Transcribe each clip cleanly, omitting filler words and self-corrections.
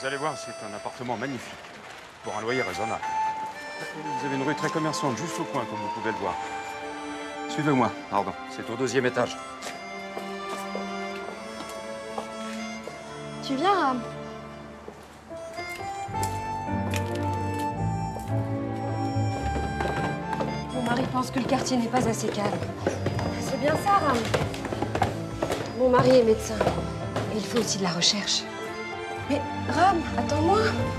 Vous allez voir, c'est un appartement magnifique, pour un loyer raisonnable. Vous avez une rue très commerçante juste au coin, comme vous pouvez le voir. Suivez-moi, pardon, c'est au 2e étage. Tu viens, Ram? Mon mari pense que le quartier n'est pas assez calme. C'est bien ça, Ram. Mon mari est médecin. Et il fait aussi de la recherche. Mais, Ram, attends-moi.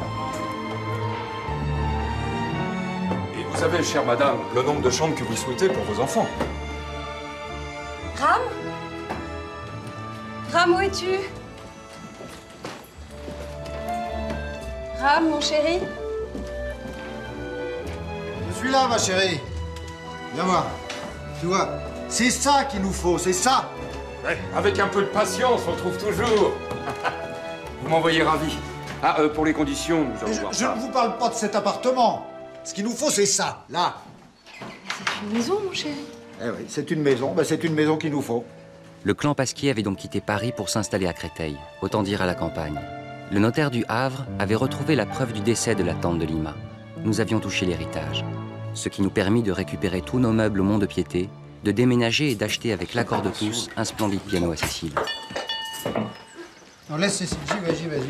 Et vous savez, chère madame, le nombre de chambres que vous souhaitez pour vos enfants. Ram? Ram, où es-tu? Ram, mon chéri? Je suis là, ma chérie. Viens voir. Tu vois, c'est ça qu'il nous faut, c'est ça. Ouais, avec un peu de patience, on trouve toujours. Vous m'envoyez ravi. Ah, pour les conditions, nous allons voir Je ça. ne vous parle pas de cet appartement. Ce qu'il nous faut, c'est ça, là. C'est une maison, mon chéri. Eh oui, c'est une maison. Ben, c'est une maison qu'il nous faut. Le clan Pasquier avait donc quitté Paris pour s'installer à Créteil, autant dire à la campagne. Le notaire du Havre avait retrouvé la preuve du décès de la tante de Lima. Nous avions touché l'héritage, ce qui nous permit de récupérer tous nos meubles au Mont-de-Piété, de déménager et d'acheter avec l'accord de tous un splendide piano à Cécile. Non, laisse Cécile, j'y vais.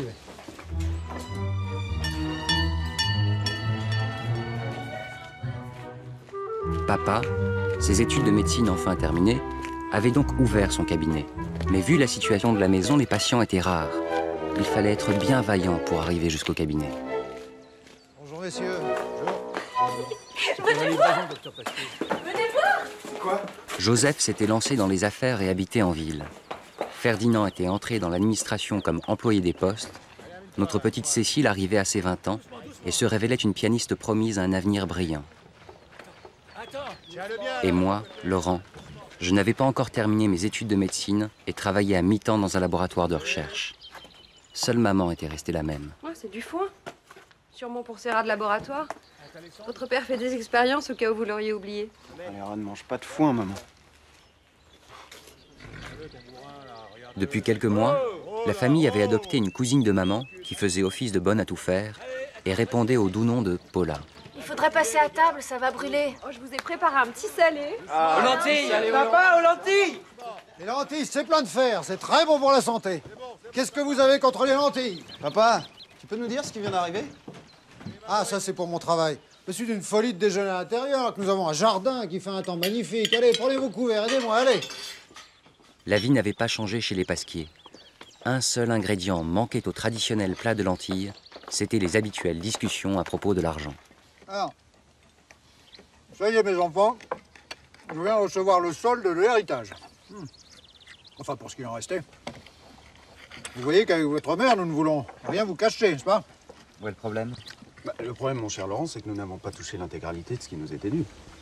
Papa, ses études de médecine enfin terminées, avait donc ouvert son cabinet. Mais vu la situation de la maison, les patients étaient rares. Il fallait être bien vaillant pour arriver jusqu'au cabinet. Bonjour, messieurs. Venez voir! Quoi? Joseph s'était lancé dans les affaires et habitait en ville. Ferdinand était entré dans l'administration comme employé des postes. Notre petite Cécile arrivait à ses 20 ans et se révélait une pianiste promise à un avenir brillant. Et moi, Laurent, je n'avais pas encore terminé mes études de médecine et travaillais à mi-temps dans un laboratoire de recherche. Seule maman était restée la même. Ouais, c'est du foin. Sûrement pour ces rats de laboratoire. Votre père fait des expériences au cas où vous l'auriez oublié. Les rats ne mangent pas de foin, maman. Depuis quelques mois, la famille avait adopté une cousine de maman qui faisait office de bonne à tout faire et répondait au doux nom de Paula. Il faudrait passer à table, ça va brûler. Oh, je vous ai préparé un petit salé. Aux lentilles, papa, aux lentilles. Les lentilles, c'est plein de fer. C'est très bon pour la santé. Qu'est-ce que vous avez contre les lentilles? Papa, tu peux nous dire ce qui vient d'arriver? Ah, ça, c'est pour mon travail. Je suis d'une folie de déjeuner à l'intérieur, que nous avons un jardin qui fait un temps magnifique. Allez, prenez vos couverts, aidez-moi, allez. La vie n'avait pas changé chez les Pasquier. Un seul ingrédient manquait au traditionnel plat de lentilles, c'était les habituelles discussions à propos de l'argent. Alors, ça y est, mes enfants, je viens recevoir le solde de l'héritage. Enfin, pour ce qu'il en restait. Vous voyez qu'avec votre mère, nous ne voulons rien vous cacher, n'est-ce pas? Où est le problème? Le problème, mon cher Laurent, c'est que nous n'avons pas touché l'intégralité de ce qui nous était dû.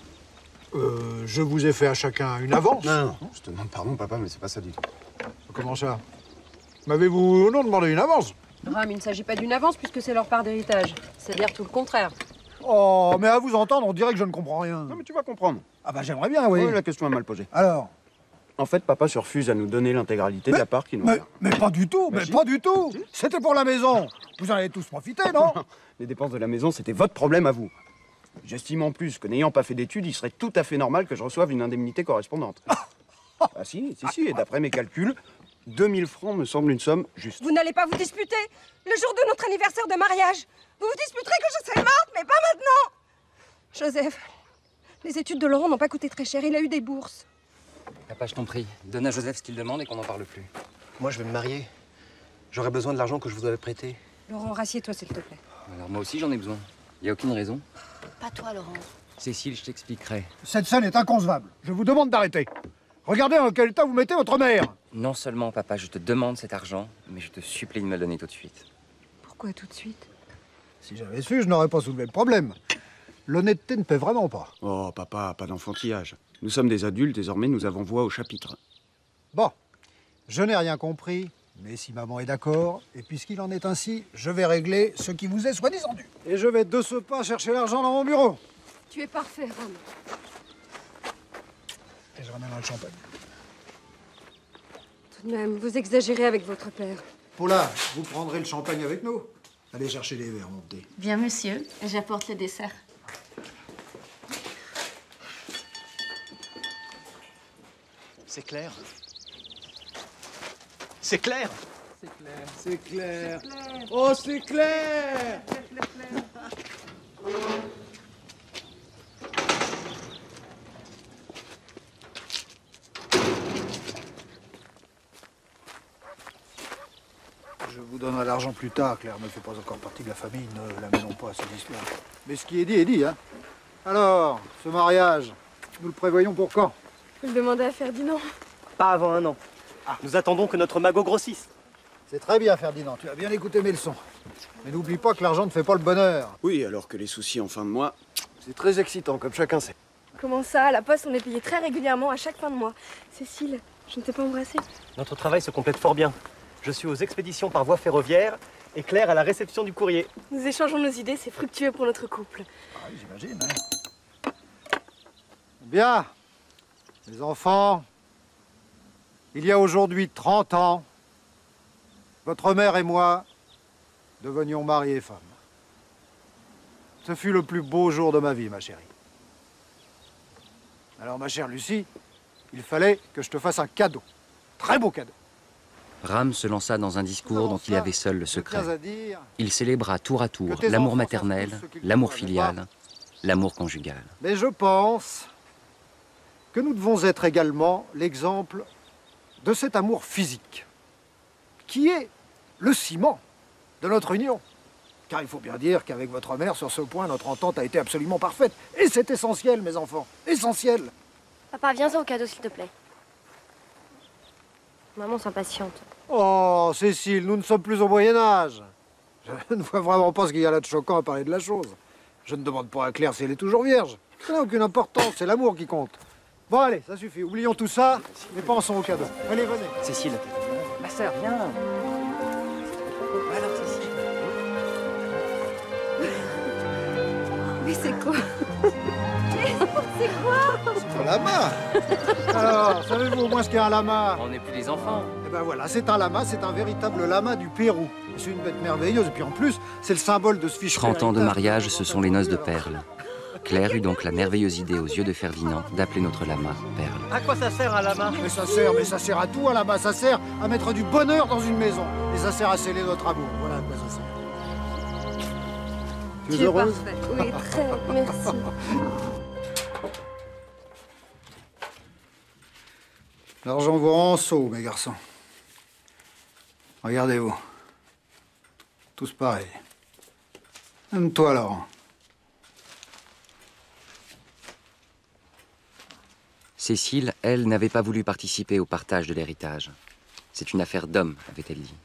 Je vous ai fait à chacun une avance. Non, je te demande pardon, papa, mais c'est pas ça du tout. Comment ça? M'avez-vous non demandé une avance? Ram, il ne s'agit pas d'une avance puisque c'est leur part d'héritage. C'est-à-dire tout le contraire. Oh, mais à vous entendre, on dirait que je ne comprends rien. Non, mais tu vas comprendre. Ah bah j'aimerais bien, oui. Oui, la question est mal posée. Alors? En fait, papa se refuse à nous donner l'intégralité de la part qui nous revient. Mais pas du tout, mais si. pas du tout. Si. C'était pour la maison. Vous en avez tous profité, non? Les dépenses de la maison, c'était votre problème à vous. J'estime en plus que n'ayant pas fait d'études, il serait tout à fait normal que je reçoive une indemnité correspondante. Ah si, et d'après mes calculs, 2000 francs me semble une somme juste. Vous n'allez pas vous disputer le jour de notre anniversaire de mariage. Vous vous disputerez que je serai morte, mais pas maintenant. Joseph, les études de Laurent n'ont pas coûté très cher. Il a eu des bourses. Papa, je t'en prie, donne à Joseph ce qu'il demande et qu'on n'en parle plus. Moi, je vais me marier. J'aurai besoin de l'argent que je vous avais prêté. Laurent, rassieds-toi, s'il te plaît. Alors moi aussi j'en ai besoin. Il n'y a aucune raison. Pas toi, Laurent. Cécile, je t'expliquerai. Cette scène est inconcevable. Je vous demande d'arrêter. Regardez dans quel état vous mettez votre mère. Non seulement, papa, je te demande cet argent, mais je te supplie de me le donner tout de suite. Pourquoi tout de suite? Si j'avais su, je n'aurais pas soulevé le problème. L'honnêteté ne paie vraiment pas. Oh, papa, pas d'enfantillage. Nous sommes des adultes, désormais nous avons voix au chapitre. Bon, je n'ai rien compris, mais si maman est d'accord, et puisqu'il en est ainsi, je vais régler ce qui vous est soi-disant dû. Et je vais de ce pas chercher l'argent dans mon bureau. Tu es parfait, Ram. Et je ramènerai le champagne. Tout de même, vous exagérez avec votre père. Paula, vous prendrez le champagne avec nous. Allez chercher les verres, montez. Bien, monsieur. J'apporte le dessert. C'est clair. C'est clair. C'est clair. Oh, c'est clair. Je vous donnerai l'argent plus tard. Claire ne fait pas encore partie de la famille. Ne la mêlons pas à cette histoire. Mais ce qui est dit, hein. Alors, ce mariage, nous le prévoyons pour quand? Faut le demander à Ferdinand. Pas avant 1 an. Nous attendons que notre magot grossisse. C'est très bien, Ferdinand. Tu as bien écouté mes leçons. Mais n'oublie pas que l'argent ne fait pas le bonheur. Oui, alors que les soucis en fin de mois... C'est très excitant, comme chacun sait. Comment ça? À la poste, on est payé très régulièrement à chaque fin de mois. Cécile, je ne t'ai pas embrassée. Notre travail se complète fort bien. Je suis aux expéditions par voie ferroviaire et Claire à la réception du courrier. Nous échangeons nos idées, c'est fructueux pour notre couple. Ah oui, j'imagine. Hein. Bien. Les enfants, il y a aujourd'hui 30 ans, votre mère et moi devenions mari et femme. Ce fut le plus beau jour de ma vie, ma chérie. Alors, ma chère Lucie, il fallait que je te fasse un cadeau. Très beau cadeau. Ram se lança dans un discours dont il avait seul le secret. Je tiens à dire Il célébra tour à tour que tes l'amour enfants maternel, savent tous ce qu'ils l'amour font, filial, l'amour conjugal. Mais je pense que nous devons être également l'exemple de cet amour physique, qui est le ciment de notre union. Car il faut bien dire qu'avec votre mère, sur ce point, notre entente a été absolument parfaite. Et c'est essentiel, mes enfants, essentiel. Papa, viens au cadeau, s'il te plaît. Maman s'impatiente. Oh, Cécile, nous ne sommes plus au Moyen-Âge. Je ne vois vraiment pas ce qu'il y a là de choquant à parler de la chose. Je ne demande pas à Claire si elle est toujours vierge. Ça n'a aucune importance, c'est l'amour qui compte. Bon, allez, ça suffit. Oublions tout ça et pensons au cadeau. Allez, venez. Cécile. Ma sœur, viens. Alors, Cécile. Mais c'est quoi? C'est un lama. Alors, savez-vous au moins ce qu'est un lama? On n'est plus des enfants. Eh ben voilà, c'est un lama, c'est un véritable lama du Pérou. C'est une bête merveilleuse, et puis en plus, c'est le symbole de ce fichu 30 ans de héritage. mariage, ce sont les noces de Perle. Claire eut donc la merveilleuse idée aux yeux de Ferdinand d'appeler notre lama Perle. À quoi ça sert un lama? Mais ça sert à tout, un lama. Ça sert à mettre du bonheur dans une maison. Et ça sert à sceller notre amour. Voilà à quoi ça sert. Tu es heureuse? Parfait. Oui, très, merci. L'argent vous rend sot, mes garçons. Regardez-vous. Tous pareils. Même toi, Laurent. Cécile, elle, n'avait pas voulu participer au partage de l'héritage. C'est une affaire d'homme, avait-elle dit.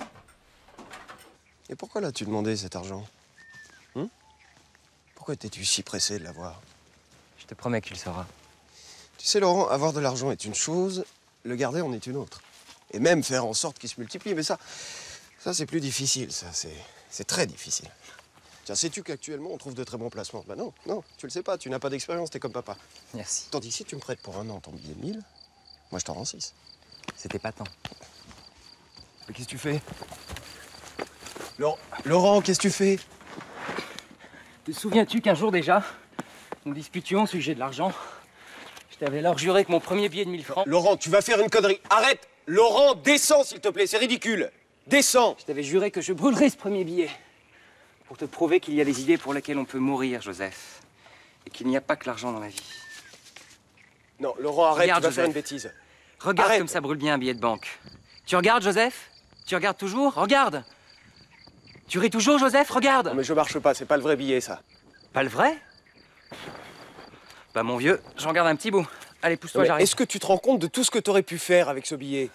Et pourquoi l'as-tu demandé cet argent? Pourquoi étais-tu si pressé de l'avoir? Je te promets que tu le sauras. Tu sais, Laurent, avoir de l'argent est une chose, le garder en est une autre. Et même faire en sorte qu'il se multiplie. Mais ça c'est plus difficile, ça, c'est très difficile. Tiens, sais-tu qu'actuellement, on trouve de très bons placements? Bah non, tu le sais pas, tu n'as pas d'expérience, t'es comme papa. Merci. Tandis que si tu me prêtes pour 1 an ton billet de 1000, moi je t'en rends 6. C'était pas tant. Mais qu'est-ce que tu fais? Laurent, qu'est-ce que tu fais? Te souviens-tu qu'un jour déjà, nous disputions au sujet de l'argent? Je t'avais alors juré que mon premier billet de 1000 francs... Laurent, tu vas faire une connerie. Arrête! Laurent, descends s'il te plaît, c'est ridicule. Descends! Je t'avais juré que je brûlerais ce premier billet. Pour te prouver qu'il y a des idées pour lesquelles on peut mourir, Joseph. Et qu'il n'y a pas que l'argent dans la vie. Non, Laurent, arrête, Regarde, tu vas faire Joseph. une bêtise. Regarde Arrête. comme ça brûle bien un billet de banque. Tu regardes, Joseph? Tu regardes toujours? Regarde! Tu ris toujours, Joseph? Regarde! Non mais je marche pas, c'est pas le vrai billet, ça. Pas le vrai? Bah mon vieux, j'en garde un petit bout. Allez, pousse-toi, Mais j'arrive. est-ce que tu te rends compte de tout ce que t'aurais pu faire avec ce billet?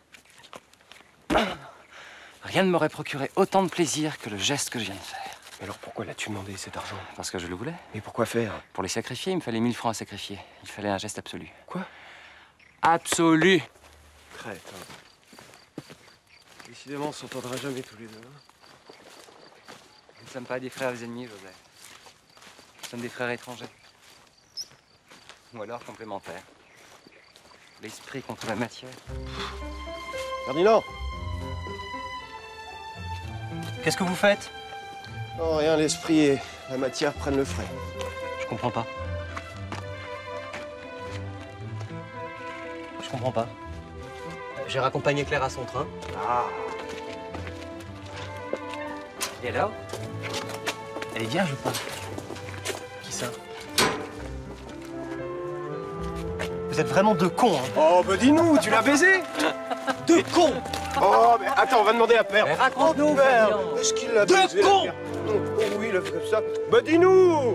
Rien ne m'aurait procuré autant de plaisir que le geste que je viens de faire. Mais alors pourquoi l'as-tu demandé cet argent? Parce que je le voulais. Mais pourquoi faire? Pour les sacrifier, il me fallait 1000 francs à sacrifier. Il fallait un geste absolu. Quoi? Absolu! Crête, hein. Décidément, on s'entendra jamais tous les deux. Hein. Nous ne sommes pas des frères ennemis, Joseph. Nous sommes des frères étrangers. Ou alors complémentaires. L'esprit contre la matière. Ferdinand! Qu'est-ce que vous faites? Non, rien, l'esprit et la matière prennent le frais. Je comprends pas. Je comprends pas. J'ai raccompagné Claire à son train. Ah. Et alors? Elle est vierge ou pas? Qui ça? Vous êtes vraiment deux cons, hein? Oh, bah dis-nous, tu l'as baisé? Deux cons! Oh, mais attends, on va demander à Père. Mais raconte-nous, Père, Fabien. est-ce qu'il l'a Deux baisé, cons! la Père? Oh oui, il a fait comme ça. Bah dis-nous!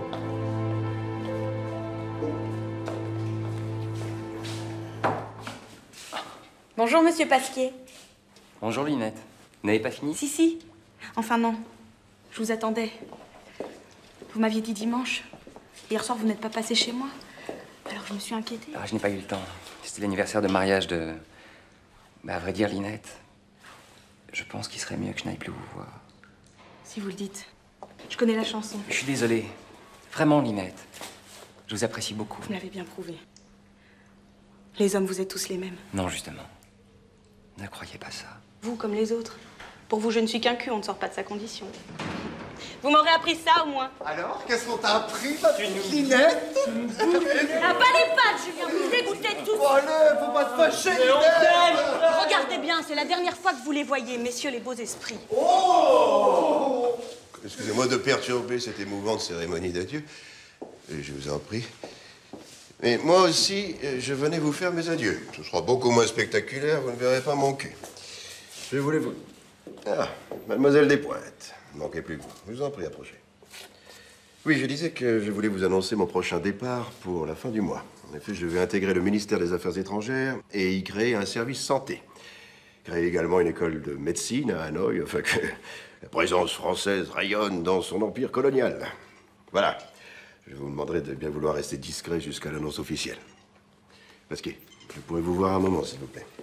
Bonjour, monsieur Pasquier. Bonjour Linette. Vous n'avez pas fini? Si. Enfin, non. Je vous attendais. Vous m'aviez dit dimanche. Hier soir, vous n'êtes pas passé chez moi. Alors, je me suis inquiétée. Ah, je n'ai pas eu le temps. C'était l'anniversaire de mariage de... Bah, à vrai dire, Linette, je pense qu'il serait mieux que je n'aille plus vous voir. Si vous le dites. Je connais la chanson. Je suis désolé. Vraiment, Linette. Je vous apprécie beaucoup. Vous me l'avez bien prouvé. Les hommes, vous êtes tous les mêmes. Non, justement. Ne croyez pas ça. Vous, comme les autres. Pour vous, je ne suis qu'un cul, on ne sort pas de sa condition. Vous m'aurez appris ça, au moins. Alors, qu'est-ce qu'on t'a appris, ma petite Linette? Ah, pas les pattes, Julien, vous dégoûtez tous. Oh, allez, faut pas te fâcher, Linette! Regardez bien, c'est la dernière fois que vous les voyez, messieurs les beaux esprits. Oh! Excusez-moi de perturber cette émouvante cérémonie d'adieu. Je vous en prie. Mais moi aussi, je venais vous faire mes adieux. Ce sera beaucoup moins spectaculaire, vous ne verrez pas mon cul. Je voulais vous... Ah, mademoiselle Despointes. Ne manquez plus que vous. Je vous en prie, approchez. Oui, je disais que je voulais vous annoncer mon prochain départ pour la fin du mois. En effet, je vais intégrer le ministère des Affaires étrangères et y créer un service santé. Créer également une école de médecine à Hanoï, afin que la présence française rayonne dans son empire colonial. Voilà. Je vous demanderai de bien vouloir rester discret jusqu'à l'annonce officielle. Pasquier, je pourrais vous voir un moment, s'il vous plaît.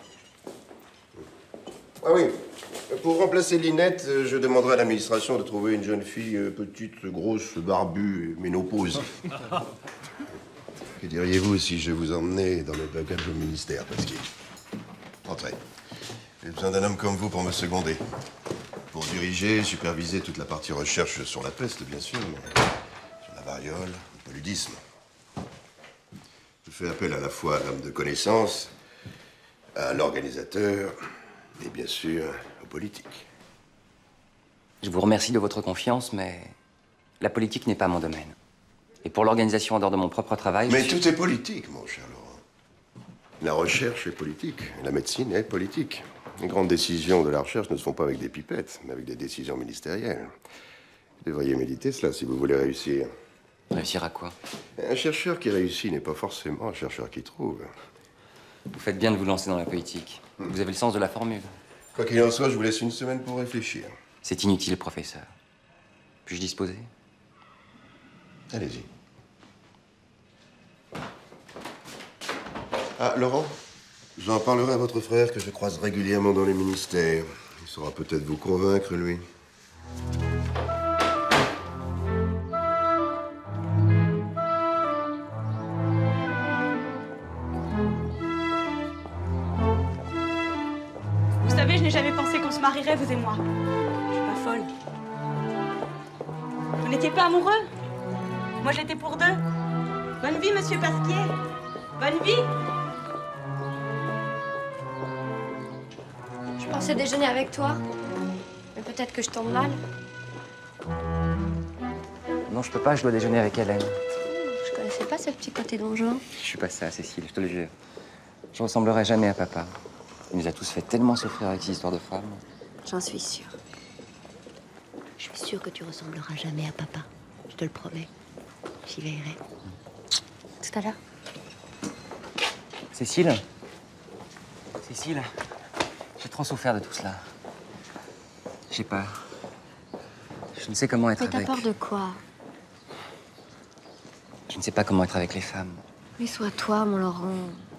Ah oui, pour remplacer Linette, je demanderai à l'administration de trouver une jeune fille petite, grosse, barbue, ménopause. Que diriez-vous si je vous emmenais dans mes bagages au ministère, Pasquier? Entrez. J'ai besoin d'un homme comme vous pour me seconder. Pour diriger, superviser toute la partie recherche sur la peste, bien sûr, mais sur la variole, le paludisme. Je fais appel à la fois à l'homme de connaissance, à l'organisateur et bien sûr aux politiques. Je vous remercie de votre confiance, mais la politique n'est pas mon domaine. Et pour l'organisation en dehors de mon propre travail... Mais tout est politique, mon cher Laurent. La recherche est politique, la médecine est politique. Les grandes décisions de la recherche ne se font pas avec des pipettes, mais avec des décisions ministérielles. Vous devriez méditer cela si vous voulez réussir. Réussir à quoi? Un chercheur qui réussit n'est pas forcément un chercheur qui trouve. Vous faites bien de vous lancer dans la politique. Vous avez le sens de la formule. Quoi qu'il en soit, je vous laisse une semaine pour réfléchir. C'est inutile, professeur. Puis-je disposer? Allez-y. Ah, Laurent, j'en parlerai à votre frère que je croise régulièrement dans les ministères. Il saura peut-être vous convaincre, lui. Vous savez, je n'ai jamais pensé qu'on se marierait, vous et moi. Je suis pas folle. Vous n'étiez pas amoureux? Moi, j'étais pour deux. Bonne vie, monsieur Pasquier. Bonne vie. Je pensais déjeuner avec toi. Mais peut-être que je tombe mal. Non, je peux pas, je dois déjeuner avec Hélène. Je connaissais pas ce petit côté donjon. Je suis pas ça, Cécile, je te le jure. Je ressemblerai jamais à papa. Il nous a tous fait tellement souffrir avec ces histoires de femmes. J'en suis sûre. Je suis sûre que tu ressembleras jamais à papa. Je te le promets. J'y veillerai. Tout à l'heure. Cécile? Cécile, j'ai trop souffert de tout cela. J'ai peur. Je ne sais comment être Mais t'as avec... peur de quoi? Je ne sais pas comment être avec les femmes. Mais sois toi, mon Laurent.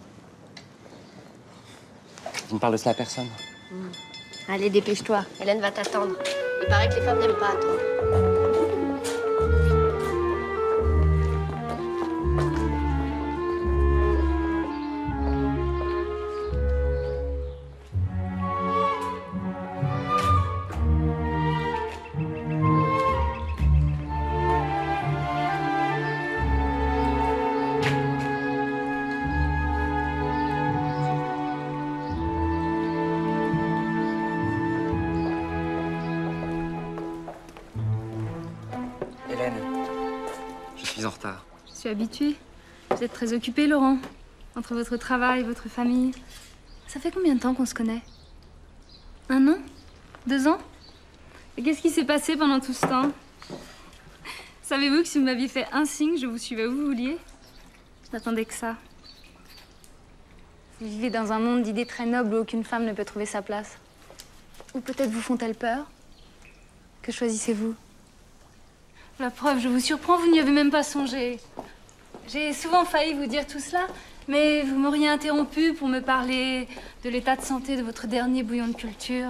Tu ne parles de cela à personne? Allez, dépêche-toi. Hélène va t'attendre. Il paraît que les femmes n'aiment pas attendre. suis en retard. Je suis habituée. Vous êtes très occupé, Laurent. Entre votre travail, votre famille. Ça fait combien de temps qu'on se connaît? 1 an? 2 ans? Et qu'est-ce qui s'est passé pendant tout ce temps? Savez-vous que si vous m'aviez fait un signe, je vous suivais où vous vouliez? Je n'attendais que ça. Vous vivez dans un monde d'idées très nobles où aucune femme ne peut trouver sa place. Ou peut-être vous font-elles peur? Que choisissez-vous? La preuve, je vous surprends, vous n'y avez même pas songé. J'ai souvent failli vous dire tout cela, mais vous m'auriez interrompu pour me parler de l'état de santé de votre dernier bouillon de culture.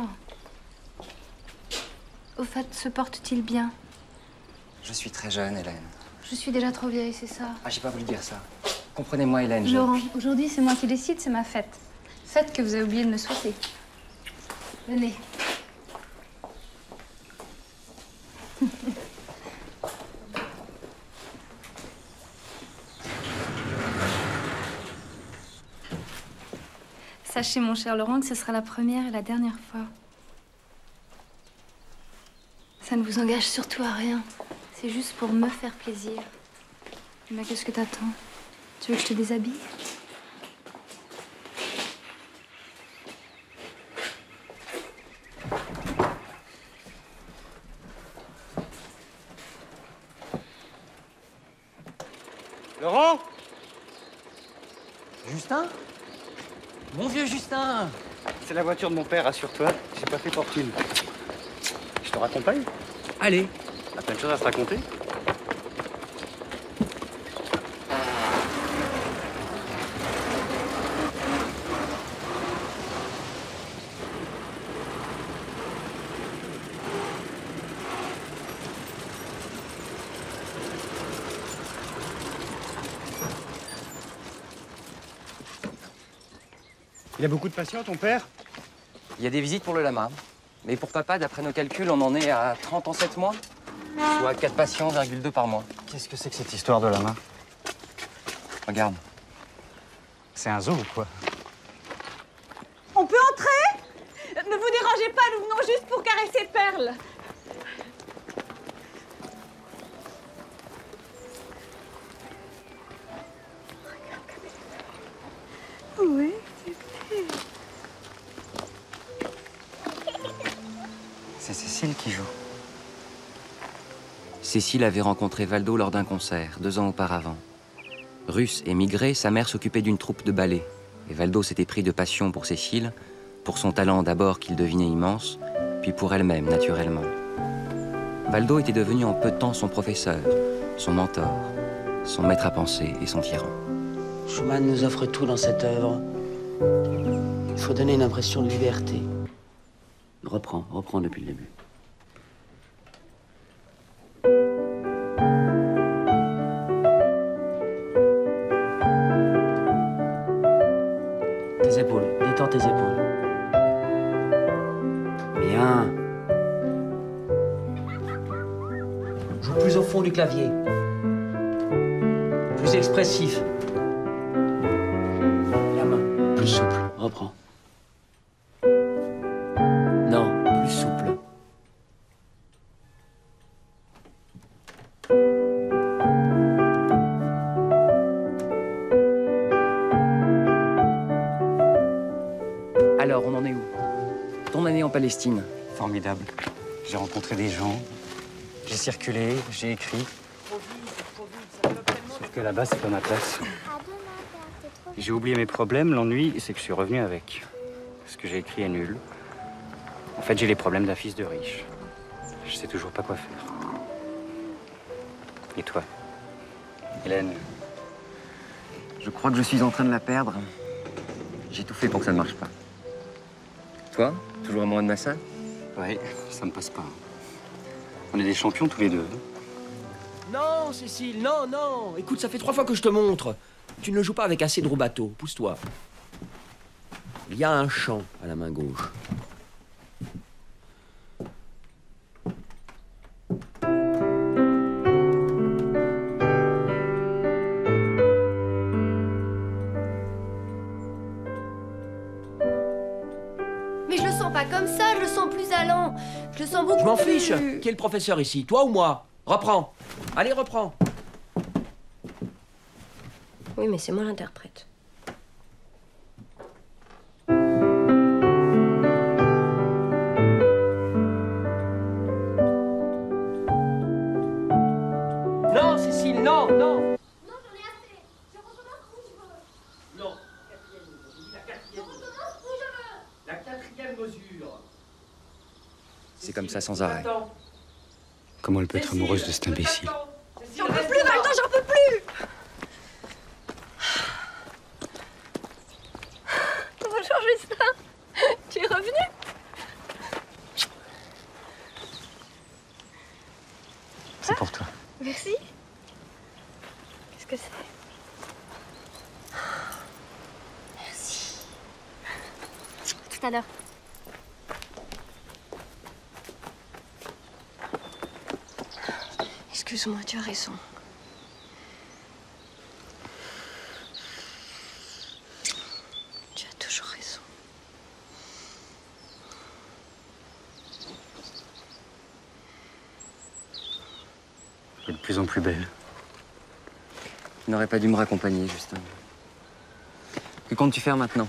Au fait, se porte-t-il bien? Je suis très jeune, Hélène. Je suis déjà trop vieille, c'est ça. Ah, j'ai pas voulu dire ça. Comprenez-moi, Hélène. Laurent, aujourd'hui, c'est moi qui décide, c'est ma fête. Fête que vous avez oublié de me souhaiter. Venez. Sachez, mon cher Laurent, que ce sera la première et la dernière fois. Ça ne vous engage surtout à rien. C'est juste pour me faire plaisir. Mais qu'est-ce que t'attends? Tu veux que je te déshabille? Laurent? Justin? Mon vieux Justin! C'est la voiture de mon père, rassure-toi. J'ai pas fait fortune. Je te raccompagne? Allez. T'as plein de choses à se raconter? Il a beaucoup de patients, ton père? Il y a des visites pour le lama. Mais pour papa, d'après nos calculs, on en est à 30 ans 7 mois. Soit 4 patients, 2 par mois. Qu'est-ce que c'est que cette histoire de lama? Regarde. C'est un zoo ou quoi? On peut entrer? Ne vous dérangez pas, nous venons juste pour caresser Perle. Oui. C'est Cécile qui joue. Cécile avait rencontré Valdo lors d'un concert, 2 ans auparavant. Russe émigrée, sa mère s'occupait d'une troupe de ballet. Et Valdo s'était pris de passion pour Cécile, pour son talent d'abord qu'il devinait immense, puis pour elle-même, naturellement. Valdo était devenu en peu de temps son professeur, son mentor, son maître à penser et son tyran. Schumann nous offre tout dans cette œuvre. Il faut donner une impression de liberté. Reprends depuis le début. Tes épaules, détends tes épaules. Bien. Joue plus au fond du clavier. Plus expressif. La main, plus souple. Reprends. Non, plus souple. Alors, on en est où? Ton année en Palestine? Formidable. J'ai rencontré des gens, j'ai circulé, j'ai écrit. Sauf que là-bas, c'est pas ma place. J'ai oublié mes problèmes, l'ennui, c'est que je suis revenu avec. Ce que j'ai écrit est nul. En fait, j'ai les problèmes d'un fils de riche. Je sais toujours pas quoi faire. Et toi, Hélène? Je crois que je suis en train de la perdre. J'ai tout fait pour que ça ne marche pas. Toi, toujours amoureux de ma sœur? Ouais, ça me passe pas. On est des champions tous les deux. Non, Cécile, non, non. Écoute, ça fait 3 fois que je te montre. Tu ne le joues pas avec assez de rubato. Pousse-toi. Il y a un champ à la main gauche. Mais je le sens pas comme ça, je le sens plus allant. Je le sens beaucoup Je m'en plus... fiche. Qui est le professeur ici, toi ou moi? Reprends. Allez, reprends. Oui, mais c'est moi l'interprète. Non, Cécile, non, non. Non, j'en ai assez. Je recommence où je veux. Non, quatrième, je dis la quatrième. Je recommence où je veux. La quatrième mesure. C'est comme ça sans arrêt. Comment elle peut être amoureuse de cet imbécile? J'en peux plus, Valdo, j'en peux plus. Bonjour, Justin. Tu es revenu? C'est pour toi. Merci. Qu'est-ce que c'est? Merci. Tout à l'heure. Excuse-moi, tu as raison. Tu as toujours raison. Elle est de plus en plus belle. Tu n'aurais pas dû me raccompagner, Justin. Que comptes-tu faire maintenant?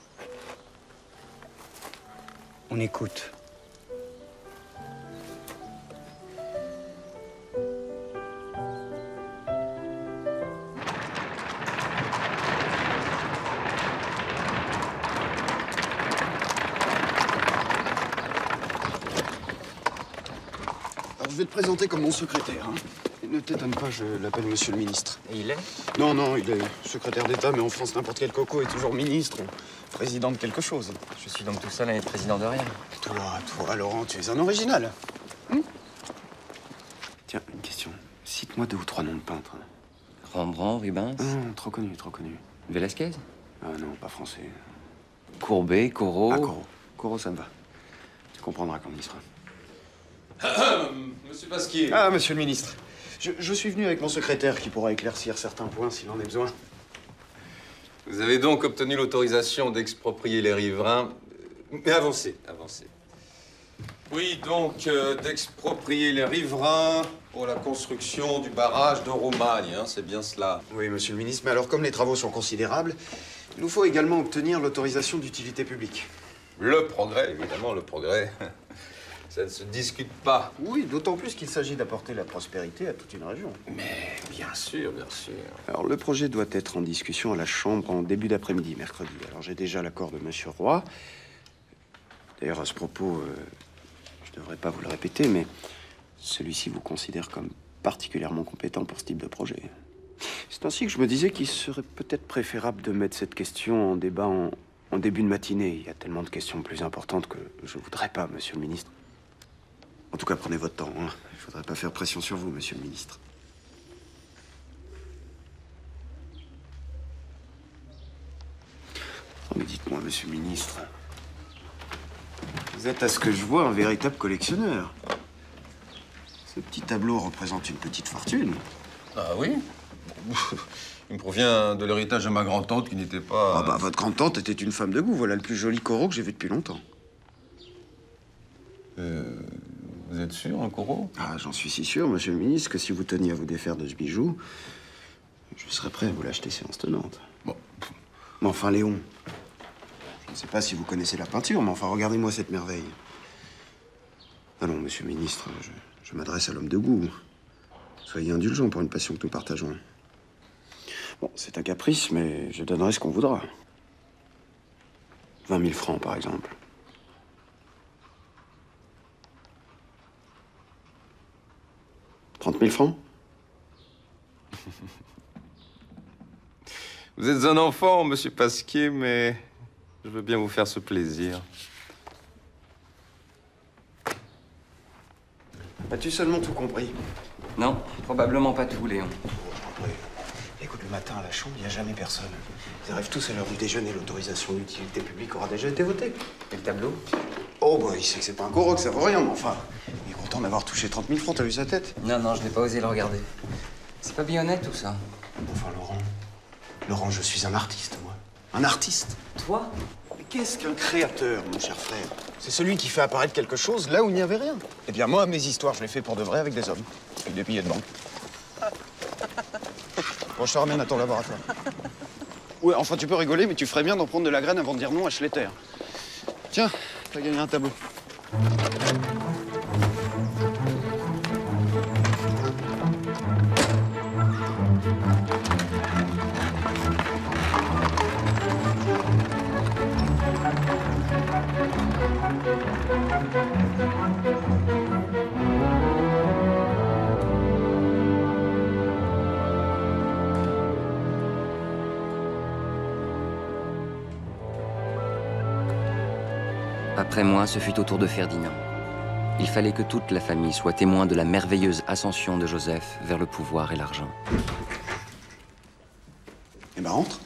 On écoute. Alors, je vais te présenter comme mon secrétaire. Hein. Et ne t'étonne pas, je l'appelle monsieur le ministre. Et il est? Non, non, il est secrétaire d'État, mais en France, n'importe quel coco est toujours ministre ou président de quelque chose. Je suis donc tout seul à être président de rien. Toi, Laurent, tu es un original. Tiens, une question. Cite-moi 2 ou 3 noms de peintres. Rembrandt, Rubens? Non, trop connu, trop connu. Velasquez? Ah non, pas français. Courbet, Corot? Ah, Corot. Corot, ça me va. Tu comprendras quand on y sera. Monsieur Pasquier. Ah, monsieur le ministre. Je suis venu avec mon secrétaire qui pourra éclaircir certains points s'il en est besoin. Vous avez donc obtenu l'autorisation d'exproprier les riverains. Mais avancez, avancez. Oui, donc d'exproprier les riverains pour la construction du barrage de Romagne, hein, c'est bien cela. Oui, monsieur le ministre, mais alors comme les travaux sont considérables, il nous faut également obtenir l'autorisation d'utilité publique. Le progrès, évidemment, le progrès. Ça ne se discute pas. Oui, d'autant plus qu'il s'agit d'apporter la prospérité à toute une région. Mais bien sûr, bien sûr. Alors, le projet doit être en discussion à la Chambre en début d'après-midi, mercredi. Alors, j'ai déjà l'accord de monsieur Roy. D'ailleurs, à ce propos, je ne devrais pas vous le répéter, mais celui-ci vous considère comme particulièrement compétent pour ce type de projet. C'est ainsi que je me disais qu'il serait peut-être préférable de mettre cette question en débat en début de matinée. Il y a tellement de questions plus importantes que je ne voudrais pas, monsieur le ministre. En tout cas, prenez votre temps. Hein. Il ne faudrait pas faire pression sur vous, monsieur le ministre. Oh, mais dites-moi, monsieur le ministre, vous êtes, à ce que je vois, un véritable collectionneur. Ce petit tableau représente une petite fortune. Ah oui? Il me provient de l'héritage de ma grand-tante qui n'était pas... Ah bah, votre grand-tante était une femme de goût. Voilà le plus joli Corot que j'ai vu depuis longtemps. Vous êtes sûr, un Corot? Ah, j'en suis si sûr, monsieur le ministre, que si vous teniez à vous défaire de ce bijou, je serais prêt à vous l'acheter séance tenante. Bon. Mais enfin, Léon, je ne sais pas si vous connaissez la peinture, mais enfin, regardez-moi cette merveille. Allons, monsieur le ministre, je m'adresse à l'homme de goût. Soyez indulgent pour une passion que nous partageons. Bon, c'est un caprice, mais je donnerai ce qu'on voudra. 20 000 francs, par exemple. « 30 000 francs? Vous êtes un enfant, monsieur Pasquier, mais je veux bien vous faire ce plaisir. As-tu seulement tout compris? Non, probablement pas tout, Léon. Écoute, le matin à la chambre, il n'y a jamais personne. Ils arrivent tous à l'heure du déjeuner. L'autorisation d'utilité publique aura déjà été votée. Et le tableau? Oh, bah, il sait que c'est pas un Corot, que ça vaut rien, mais enfin, il est content d'avoir touché 30 000 francs, t'as vu sa tête? Non, non, je n'ai pas osé le regarder. C'est pas bien honnête, tout ça. Enfin, Laurent, je suis un artiste, moi. Un artiste. Toi? Mais qu'est-ce qu'un créateur, mon cher frère? C'est celui qui fait apparaître quelque chose là où il n'y avait rien. Eh bien, moi, mes histoires, je les fais pour de vrai avec des hommes. Avec des billets de banque. Bon, je te ramène à ton laboratoire. Ouais, enfin, tu peux rigoler, mais tu ferais bien d'en prendre de la graine avant de dire non à Schletter. Tiens, t'as gagné un tableau. Après moi, ce fut au tour de Ferdinand. Il fallait que toute la famille soit témoin de la merveilleuse ascension de Joseph vers le pouvoir et l'argent. Eh ben, rentre.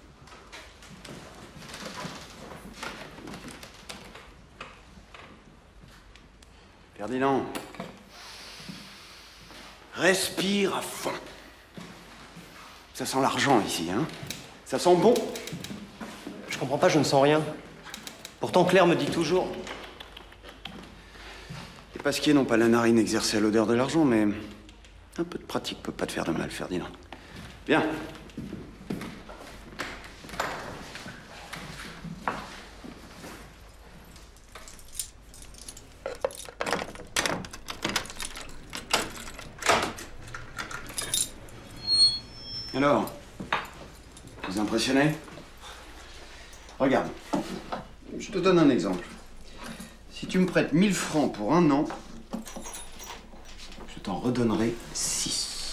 Ferdinand. Respire à fond. Ça sent l'argent ici, hein? Ça sent bon. Je comprends pas, je ne sens rien. Pourtant, Claire me dit toujours... Les pasquiers n'ont pas la narine exercée à l'odeur de l'argent, mais un peu de pratique peut pas te faire de mal, Ferdinand. Viens. Alors, vous impressionnez? Regarde, je te donne un exemple. Si tu me prêtes 1000 francs pour 1 an, je t'en redonnerai 6.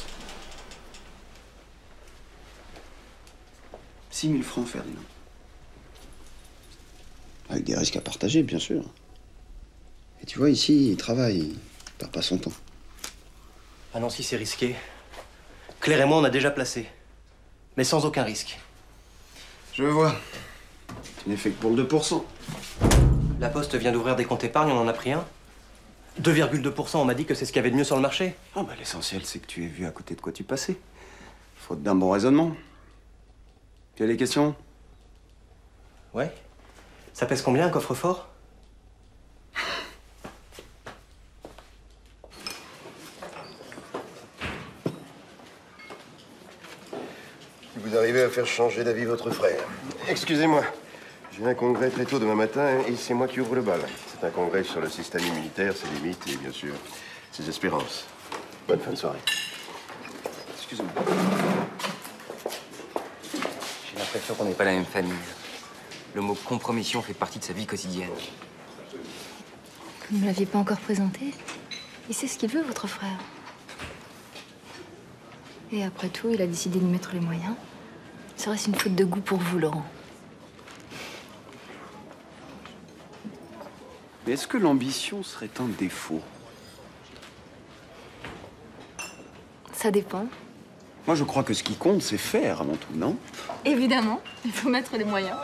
6 000 francs, Ferdinand. Avec des risques à partager, bien sûr. Et tu vois, ici, il travaille, il perd pas son temps. Ah non, si c'est risqué. Claire et moi, on a déjà placé. Mais sans aucun risque. Je vois. Tu n'es fait que pour le 2%. La Poste vient d'ouvrir des comptes épargne, on en a pris un. 2,2%, on m'a dit que c'est ce qu'il y avait de mieux sur le marché. Ah bah l'essentiel, c'est que tu aies vu à côté de quoi tu passais. Faute d'un bon raisonnement. Tu as des questions? Ouais. Ça pèse combien, un coffre-fort? Vous arrivez à faire changer d'avis votre frère. Excusez-moi, j'ai un congrès très tôt demain matin et c'est moi qui ouvre le bal. C'est un congrès sur le système immunitaire, ses limites et bien sûr ses espérances. Bonne fin de soirée. Excusez-moi. J'ai l'impression qu'on n'est pas la même famille. Le mot compromission fait partie de sa vie quotidienne. Vous ne me l'aviez pas encore présenté. Il sait ce qu'il veut, votre frère. Et après tout, il a décidé de mettre les moyens. Serait-ce une faute de goût pour vous, Laurent? Mais est-ce que l'ambition serait un défaut? Ça dépend. Moi, je crois que ce qui compte, c'est faire avant tout, non? Évidemment, il faut mettre les moyens.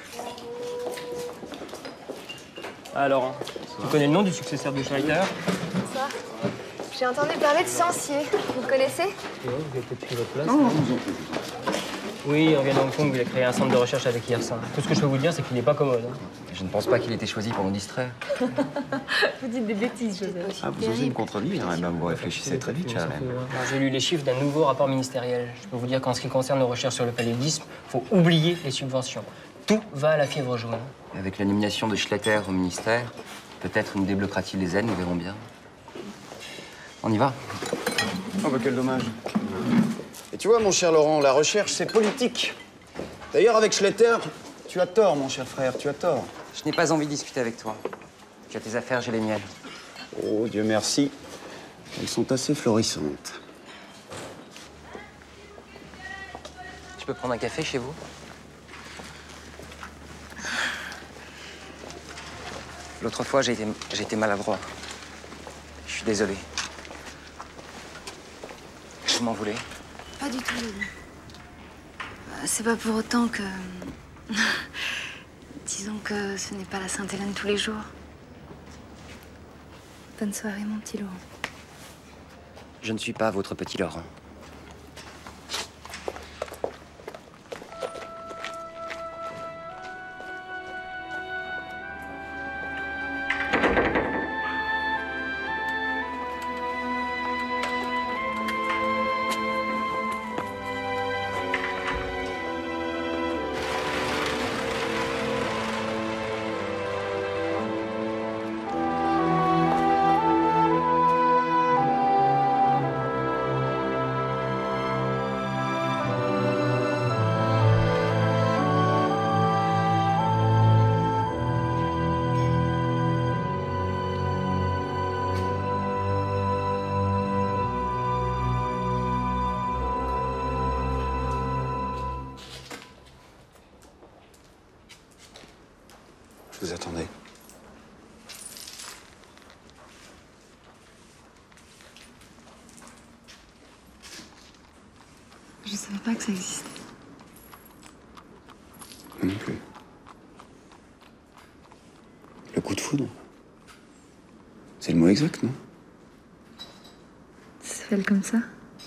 Alors, tu connais le nom du successeur de Schneider? Bonsoir. J'ai entendu parler de Sancier. Vous le connaissez? Oui, vous avez peut-être pris votre place. Oui, on vient d'Hong Kong, il a créé un centre de recherche avec Hirsin. Tout ce que je peux vous dire, c'est qu'il n'est pas commode. Je ne pense pas qu'il ait été choisi pour nous distraire. Vous dites des bêtises, Joseph. Ah, vous osez me contredire, hein, vous réfléchissez très vite, Charlène. J'ai lu les chiffres d'un nouveau rapport ministériel. Je peux vous dire qu'en ce qui concerne nos recherches sur le paludisme, il faut oublier les subventions. Tout va à la fièvre jaune. Avec la nomination de Schletter au ministère, peut-être nous débloquera-t-il les aides, nous verrons bien. On y va? Oh, bah quel dommage. Et tu vois, mon cher Laurent, la recherche, c'est politique. D'ailleurs, avec Schletter, tu as tort, mon cher frère, tu as tort. Je n'ai pas envie de discuter avec toi. Tu as tes affaires, j'ai les miennes. Oh, Dieu merci. Elles sont assez florissantes. Je peux prendre un café chez vous? L'autre fois, j'ai été maladroit. Je suis désolé. Vous m'en voulez? Pas du tout. C'est pas pour autant que... Disons que ce n'est pas la Sainte-Hélène tous les jours. Bonne soirée, mon petit Laurent. Je ne suis pas votre petit Laurent. vous attendez? Je savais pas que ça existait. Moi non plus. Le coup de foudre. C'est le mot exact, non? Ça s'appelle comme ça?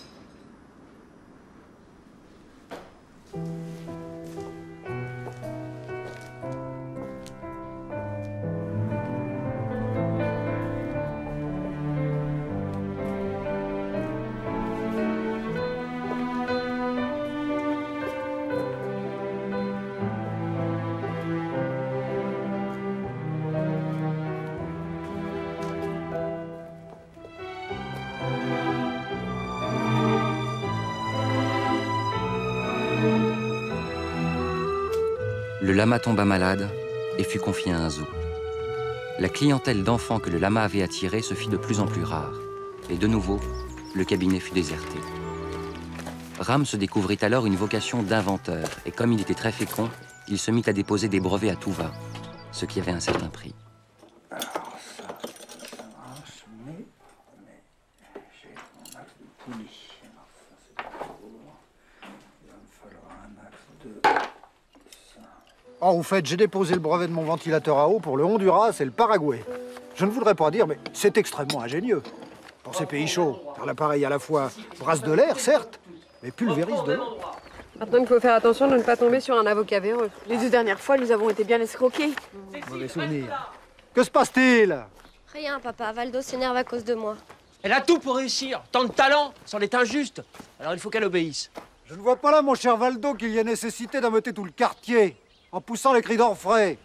Le lama tomba malade et fut confié à un zoo. La clientèle d'enfants que le lama avait attirée se fit de plus en plus rare. Et de nouveau, le cabinet fut déserté. Ram se découvrit alors une vocation d'inventeur. Et comme il était très fécond, il se mit à déposer des brevets à tout va, ce qui avait un certain prix. Alors ça marche, mais j'ai mon axe de poulie. Alors ça c'est pas pour. Il va me falloir un axe de... Oh, au fait, j'ai déposé le brevet de mon ventilateur à eau pour le Honduras et le Paraguay. Je ne voudrais pas dire, mais c'est extrêmement ingénieux. Pour ces pays chauds, car l'appareil à la fois brasse de l'air, certes, mais pulvérise de l'eau. Maintenant, il faut faire attention de ne pas tomber sur un avocat véreux. Les 2 dernières fois, nous avons été bien escroqués. Mauvais souvenir. Que se passe-t-il? Rien, papa. Valdo s'énerve à cause de moi. Elle a tout pour réussir. Tant de talent, c'en est injuste. Alors il faut qu'elle obéisse. Je ne vois pas là, mon cher Valdo, qu'il y ait nécessité d'ameuter tout le quartier, en poussant les cris d'orfraie.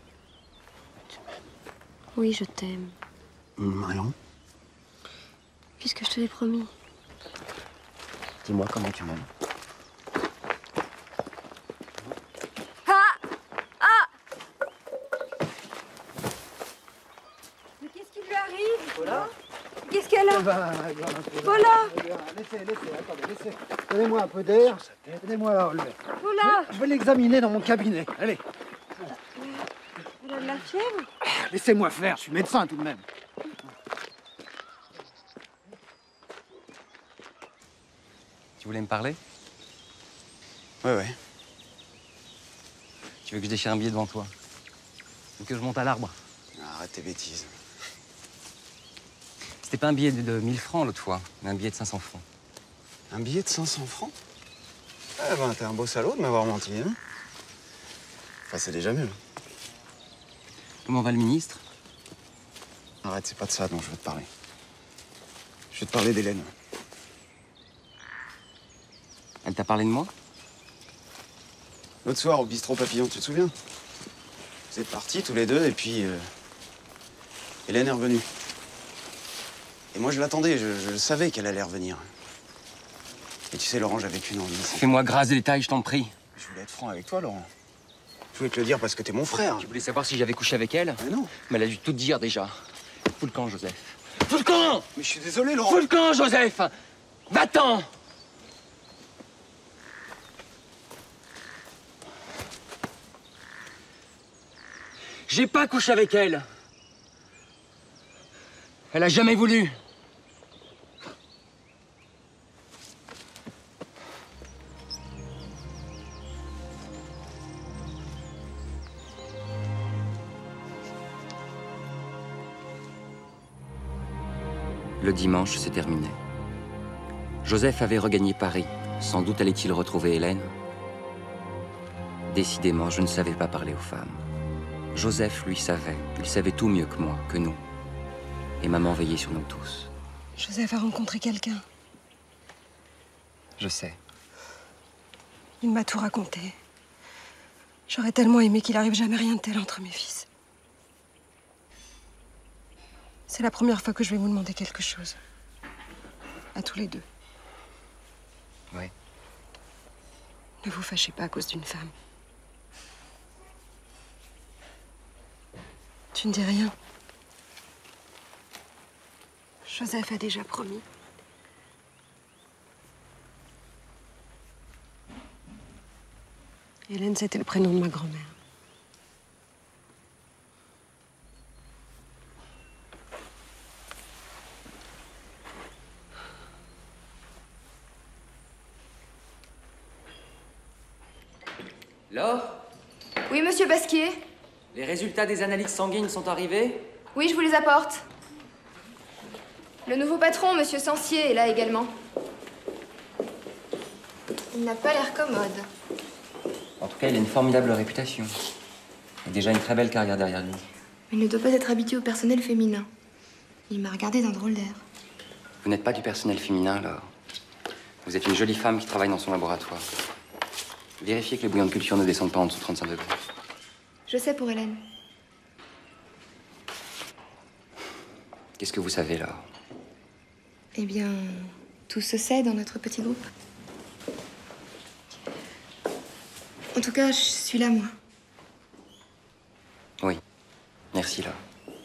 Oui, je t'aime. Marion, Puisque je te l'ai promis. dis-moi comment tu m'aimes. Mais qu'est-ce qui lui arrive? Voilà. Qu'est-ce qu'elle a? Voilà. Laissez, attendez, laissez. Donnez-moi un peu d'air. Donnez-moi la relever. Voilà. Je vais l'examiner dans mon cabinet. Allez. Elle a de la fièvre? Laissez-moi faire, je suis médecin tout de même. Tu voulais me parler? Ouais. Tu veux que je déchire un billet devant toi? Ou que je monte à l'arbre? Arrête tes bêtises. C'était pas un billet de 1000 francs l'autre fois, mais un billet de 500 francs. Un billet de 500 francs? Eh ben, t'es un beau salaud de m'avoir menti, hein? Enfin, c'est déjà mieux. Comment va le ministre? Arrête, c'est pas de ça dont je veux te parler. Je veux te parler d'Hélène. Elle t'a parlé de moi? L'autre soir, au bistrot Papillon, tu te souviens? Vous êtes partis tous les deux, et puis... Hélène est revenue. Et moi, je l'attendais, je savais qu'elle allait revenir. Et tu sais, Laurent, j'avais qu'une envie. Fais-moi grâce des détails, je t'en prie. Je voulais être franc avec toi, Laurent. Je voulais te le dire parce que t'es mon frère. Tu voulais savoir si j'avais couché avec elle? Mais non. Mais elle a dû tout te dire déjà. Fous le camp, Joseph. Fous le camp! Mais je suis désolé, Laurent. Fous le camp, Joseph! Va-t'en! J'ai pas couché avec elle. Elle a jamais voulu. Le dimanche se terminait. Joseph avait regagné Paris. Sans doute allait-il retrouver Hélène. Décidément, je ne savais pas parler aux femmes. Joseph, lui, savait. Il savait tout mieux que moi, que nous. Et maman veillait sur nous tous. Joseph a rencontré quelqu'un. Je sais. Il m'a tout raconté. J'aurais tellement aimé qu'il arrive jamais rien de tel entre mes fils. C'est la première fois que je vais vous demander quelque chose. À tous les deux. Oui. Ne vous fâchez pas à cause d'une femme. Tu ne dis rien. Joseph a déjà promis. Hélène, c'était le prénom de ma grand-mère. Laure, Oui, monsieur Basquier? les résultats des analyses sanguines sont arrivés? Oui, je vous les apporte. Le nouveau patron, monsieur Sancier, est là également. Il n'a pas l'air commode. En tout cas, il a une formidable réputation. Et déjà une très belle carrière derrière lui. Il ne doit pas être habitué au personnel féminin. Il m'a regardé d'un drôle d'air. Vous n'êtes pas du personnel féminin, Laure. Vous êtes une jolie femme qui travaille dans son laboratoire. Vérifiez que les bouillons de culture ne descendent pas en dessous de 35 degrés. Je sais pour Hélène. Qu'est-ce que vous savez, Laure? Eh bien, tout se sait dans notre petit groupe. En tout cas, je suis là, moi. Oui. Merci, Laure.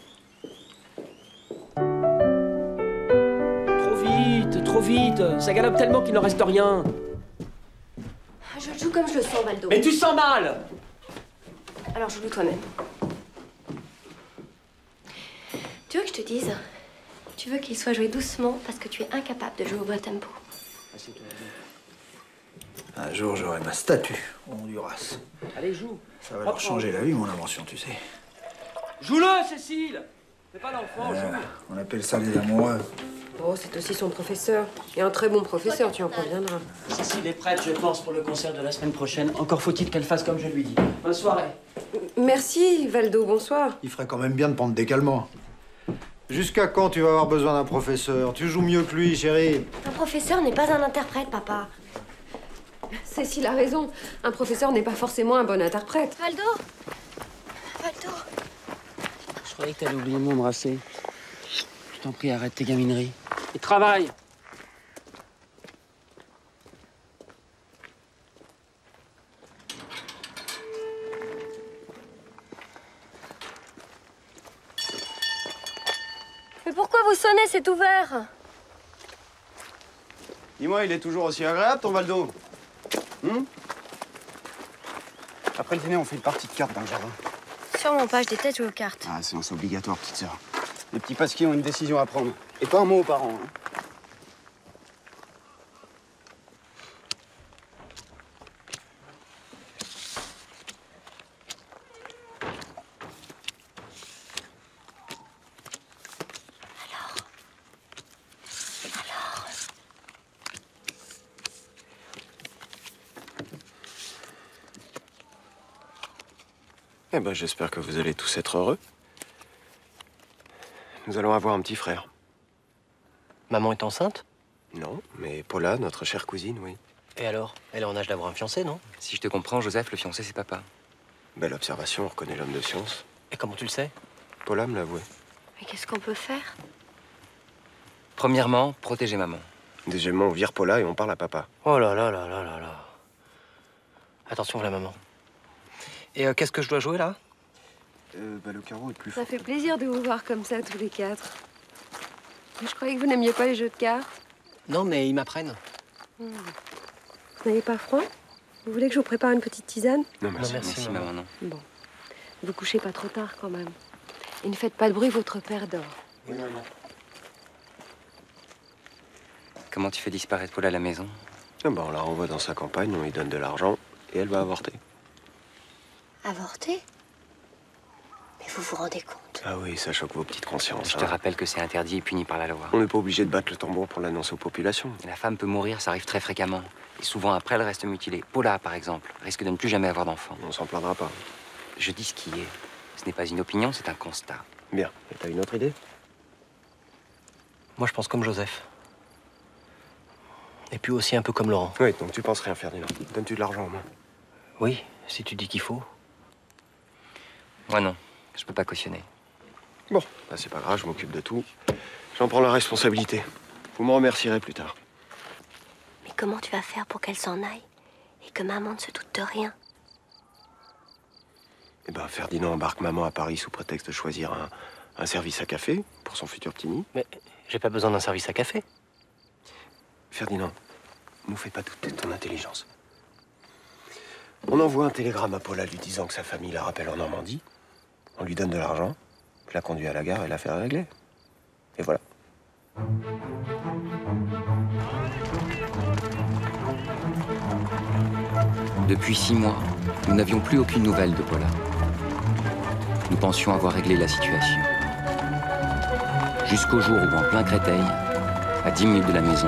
Trop vite. Ça galope tellement qu'il n'en reste rien. Je joue comme je le sens, Valdo. Mais tu sens mal. Alors joue-le toi-même. Tu veux que je te dise? Tu veux qu'il soit joué doucement parce que tu es incapable de jouer au bas tempo. Un jour, j'aurai ma statue au Honduras. Allez, joue. Ça va leur changer la vie, mon invention, tu sais. Joue-le, Cécile. Fais pas l'enfant, joue. On appelle ça les amoureux. Oh, c'est aussi son professeur. Et un très bon professeur, tu en conviendras. Cécile est prête, je pense, pour le concert de la semaine prochaine. Encore faut-il qu'elle fasse comme je lui dis. Bonne soirée. Merci, Valdo, bonsoir. Il ferait quand même bien de prendre des calmants. Jusqu'à quand tu vas avoir besoin d'un professeur? Tu joues mieux que lui, chérie. Un professeur n'est pas un interprète, papa. Cécile a raison. Un professeur n'est pas forcément un bon interprète. Valdo Valdo Je croyais que t'allais oublier de m'embrasser. Je t'en prie, arrête tes gamineries. Et travaille. Mais pourquoi vous sonnez? C'est ouvert. Dis-moi, il est toujours aussi agréable, ton Valdo? Après le dîner, on fait une partie de cartes dans le jardin. Sûrement pas, je déteste jouer aux cartes. Ah, séance obligatoire, petite sœur. Les petits pasquiers ont une décision à prendre. Et pas un mot aux parents. Hein. Eh ben, j'espère que vous allez tous être heureux. Nous allons avoir un petit frère. Maman est enceinte? Non, mais Paula, notre chère cousine, oui. Et alors? Elle est en âge d'avoir un fiancé, non? Si je te comprends, Joseph, le fiancé, c'est papa. Belle observation, on reconnaît l'homme de science. Et comment tu le sais? Paula me l'a avoué. Mais qu'est-ce qu'on peut faire? Premièrement, protéger maman. Deuxièmement, on vire Paula et on parle à papa. Oh là là là là là là. Attention, la maman. Et qu'est-ce que je dois jouer, là? Le carreau est plus fort. Ça fait plaisir de vous voir comme ça, tous les quatre. Mais je croyais que vous n'aimiez pas les jeux de cartes. Non, mais ils m'apprennent. Vous n'avez pas froid? Vous voulez que je vous prépare une petite tisane? Non, merci. Merci, maman, non. Bon. Vous couchez pas trop tard, quand même. Et ne faites pas de bruit, votre père dort. Oui, maman. Comment tu fais disparaître Paula à la maison? Ah ben, on la renvoie dans sa campagne, on lui donne de l'argent et elle va avorter. Avorter? Mais vous vous rendez compte? Ah oui, ça choque vos petites consciences. Je te rappelle que c'est interdit et puni par la loi. On n'est pas obligé de battre le tambour pour l'annoncer aux populations. Et la femme peut mourir, ça arrive très fréquemment. Et souvent après, elle reste mutilée. Paula, par exemple, risque de ne plus jamais avoir d'enfant. On s'en plaindra pas. Je dis ce qui est. Ce n'est pas une opinion, c'est un constat. Bien. Et t'as une autre idée? Moi, je pense comme Joseph. Et puis aussi un peu comme Laurent. Oui, donc tu penses rien, Ferdinand. Donnes-tu de l'argent au moins? Oui, si tu dis qu'il faut. Moi non, je peux pas cautionner. Bon, bah c'est pas grave, je m'occupe de tout. J'en prends la responsabilité. Vous me remercierez plus tard. Mais comment tu vas faire pour qu'elle s'en aille et que maman ne se doute de rien? Eh ben, Ferdinand embarque maman à Paris sous prétexte de choisir un service à café pour son futur petit nid. Mais j'ai pas besoin d'un service à café. Ferdinand, nous fais pas douter de ton intelligence. On envoie un télégramme à Paula lui disant que sa famille la rappelle en Normandie. On lui donne de l'argent, je la conduis à la gare et l'affaire est réglée. Et voilà. Depuis 6 mois, nous n'avions plus aucune nouvelle de Paula. Nous pensions avoir réglé la situation. Jusqu'au jour où, en plein Créteil, à 10 minutes de la maison,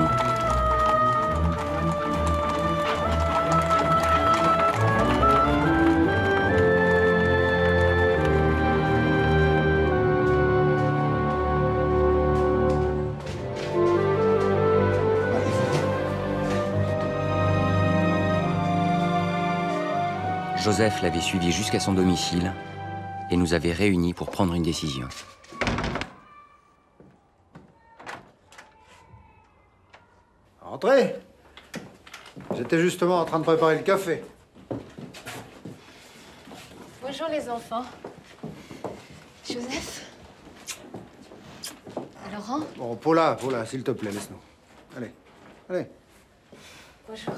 Joseph l'avait suivi jusqu'à son domicile et nous avait réunis pour prendre une décision. Entrez. J'étais justement en train de préparer le café. Bonjour les enfants. Joseph. Laurent. Bon, Paula, s'il te plaît, laisse-nous. Allez, allez. Bonjour.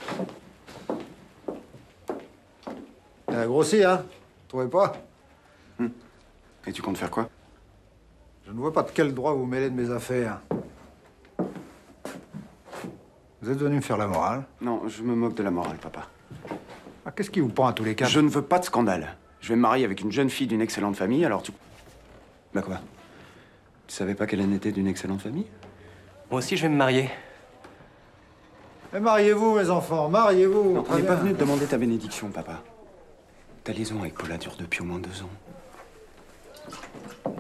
Elle a grossi, hein? Vous trouvez pas? Et tu comptes faire quoi? Je ne vois pas de quel droit vous vous mêlez de mes affaires. Vous êtes venu me faire la morale? Non, je me moque de la morale, papa. Ah, qu'est-ce qui vous prend à tous les cas? Je ne veux pas de scandale. Je vais me marier avec une jeune fille d'une excellente famille, alors tu... Bah quoi? Tu savais pas qu'elle était d'une excellente famille? Moi aussi, je vais me marier. Mais mariez-vous, mes enfants, mariez-vous. Non, on n'est pas venu te demander ta bénédiction, papa. Ta liaison avec Paula dure depuis au moins 2 ans.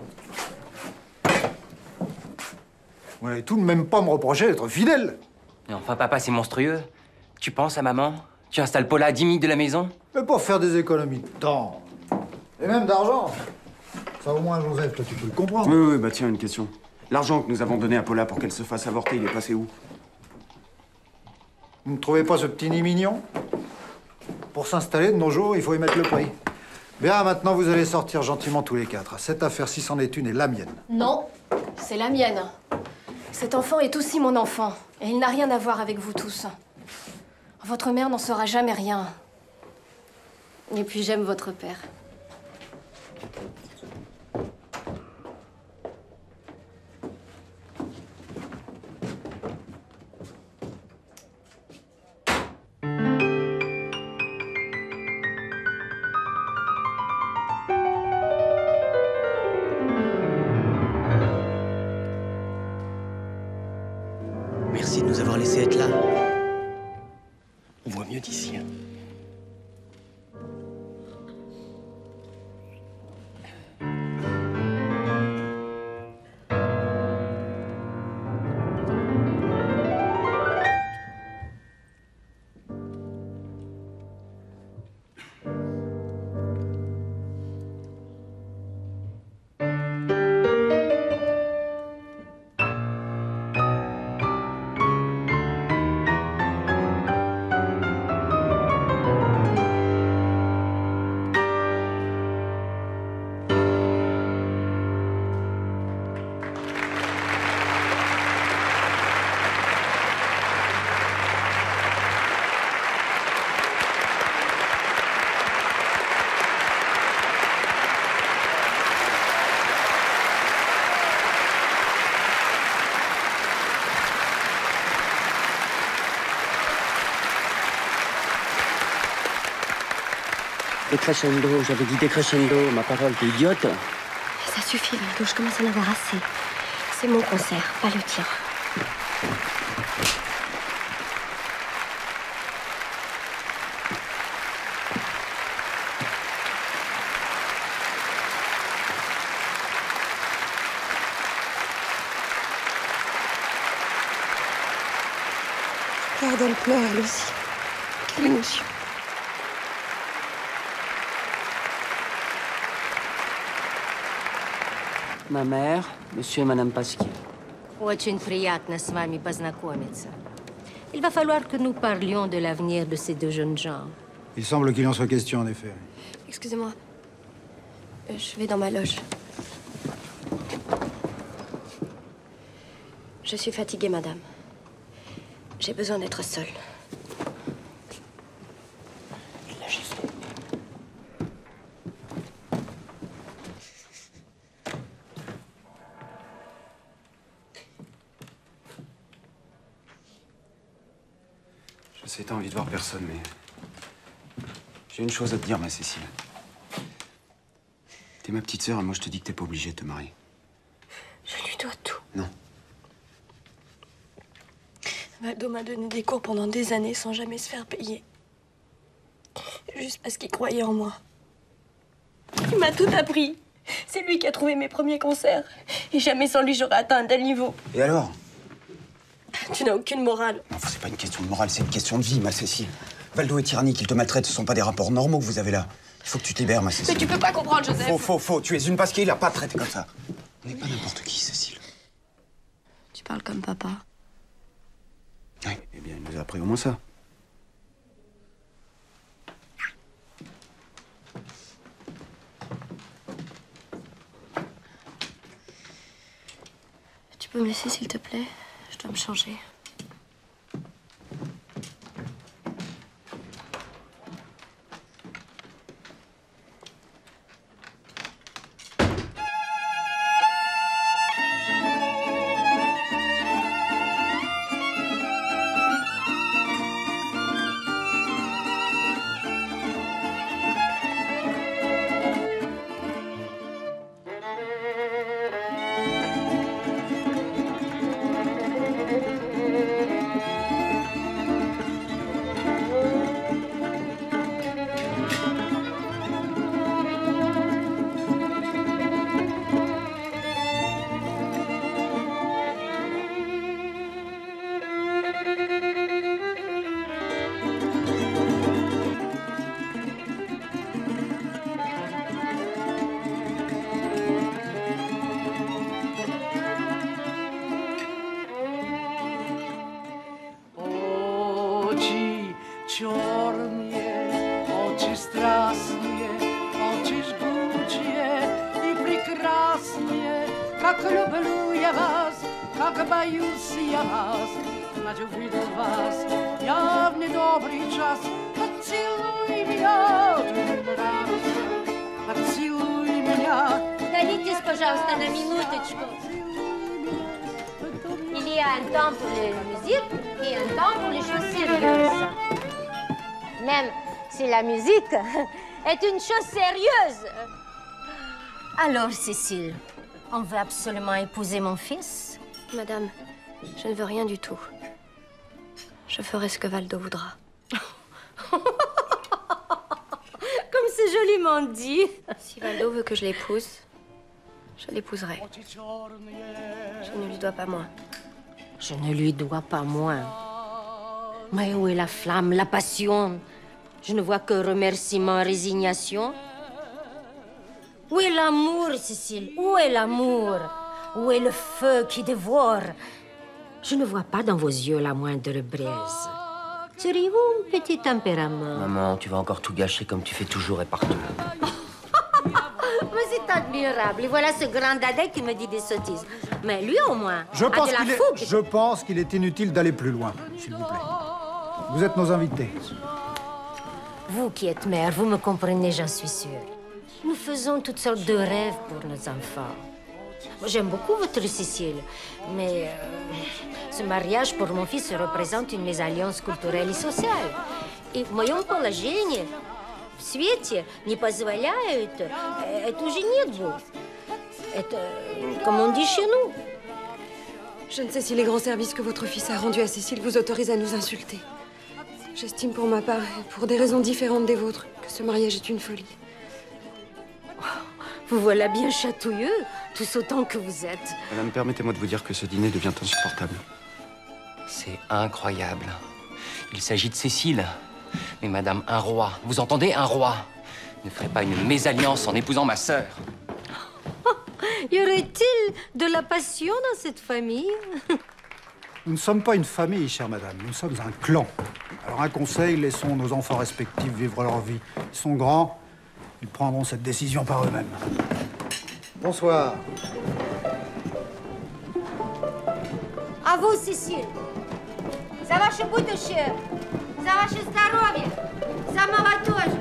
Vous n'allez tout de même pas me reprocher d'être fidèle. Mais enfin, papa, c'est monstrueux. Tu penses à maman? Tu installes Paula à 10 minutes de la maison? Mais pour faire des économies de temps. Et même d'argent. Ça, au moins, Joseph, toi, tu peux le comprendre. Oui, bah tiens, une question. L'argent que nous avons donné à Paula pour qu'elle se fasse avorter, il est passé où? Vous ne trouvez pas ce petit nid mignon? Pour s'installer de nos jours, il faut y mettre le prix. Bien, maintenant, vous allez sortir gentiment tous les 4. Cette affaire-ci, c'en est une, et la mienne. Non, c'est la mienne. Cet enfant est aussi mon enfant. Et il n'a rien à voir avec vous tous. Votre mère n'en saura jamais rien. Et puis j'aime votre père. Merci de nous avoir laissé être là. On voit mieux d'ici. Hein. Décrescendo, j'avais dit décrescendo, ma parole, t'es idiote? Ça suffit, Valdo, je commence à en avoir assez. C'est mon concert, pas le tien. Regarde, elle pleure, elle aussi. Quelle émotion. Ma mère, monsieur et madame Pasquier. Очень приятно с вами познакомиться. Il va falloir que nous parlions de l'avenir de ces 2 jeunes gens. Il semble qu'il en soit question, en effet. Excusez-moi. Je vais dans ma loge. Je suis fatiguée, madame. J'ai besoin d'être seule. Je sais, t'as envie de voir personne, mais J'ai une chose à te dire, ma Cécile. T'es ma petite sœur et moi je te dis que t'es pas obligée de te marier. Je lui dois tout. Non. Valdo m'a donné des cours pendant des années sans jamais se faire payer. Juste parce qu'il croyait en moi. Il m'a tout appris. C'est lui qui a trouvé mes premiers concerts. Et jamais sans lui, j'aurais atteint un tel niveau. Et alors? Tu n'as aucune morale. Non, c'est pas une question de morale, c'est une question de vie, ma Cécile. Valdo est tyrannique, il te maltraite, ce sont pas des rapports normaux que vous avez là. Il faut que tu te libères, ma Cécile. Mais tu peux pas comprendre, Joseph. Faux. Tu es une pasquille, il a pas traité comme ça. On n'est pas n'importe qui, Cécile. Tu parles comme papa. Oui, eh bien, il nous a appris au moins ça. Tu peux me laisser, s'il te plaît? Je dois me changer. черные, очи страстные, очи жгучие и прекрасные, как люблю я вас, как боюсь я вас, знать увидел вас я в недобрый час. Поцелуй меня, ты мне нравишься, поцелуй меня. Удалитесь, пожалуйста, на минуточку. Il y a un temps pour la musique et un temps pour les choses sérieuses. Même si la musique est une chose sérieuse. Alors, Cécile, on veut absolument épouser mon fils? Madame, je ne veux rien du tout. Je ferai ce que Valdo voudra. Comme c'est joliment dit. Si Valdo veut que je l'épouse, je l'épouserai. Je ne lui dois pas moins. Je ne lui dois pas moins. Mais où est la flamme, la passion? Je ne vois que remerciement, résignation. Où est l'amour, Cécile? Où est l'amour? Où est le feu qui dévore? Je ne vois pas dans vos yeux la moindre braise. Seriez-vous un petit tempérament? Maman, tu vas encore tout gâcher comme tu fais toujours et partout. Mais c'est admirable. Et voilà ce grand dadais qui me dit des sottises. Mais lui, au moins, Je a pense de la qu'il est, fougue. je pense qu'il est inutile d'aller plus loin, s'il vous plaît. Vous êtes nos invités. Vous qui êtes mère, vous me comprenez, j'en suis sûre. Nous faisons toutes sortes de rêves pour nos enfants. Moi, j'aime beaucoup votre Cécile, mais ce mariage pour mon fils représente une mésalliance culturelle и sociale. И в моем положении в свете не позволяют эту женитьбу. Это, comme on dit chez nous. Je ne sais si les grands services que votre fils a rendus à Cécile vous autorisent à nous insulter. J'estime pour ma part, et pour des raisons différentes des vôtres, que ce mariage est une folie. Vous voilà bien chatouilleux, tous autant que vous êtes. Madame, permettez-moi de vous dire que ce dîner devient insupportable. C'est incroyable. Il s'agit de Cécile. Mais madame, un roi, vous entendez, un roi ne ferait pas une mésalliance en épousant ma sœur. Y aurait-il de la passion dans cette famille? Nous ne sommes pas une famille, chère madame. Nous sommes un clan. Alors, un conseil, laissons nos enfants respectifs vivre leur vie. Ils sont grands, ils prendront cette décision par eux-mêmes. Bonsoir. А вы, Cécile, за ваше будущее, за ваше здоровье, за молодежь.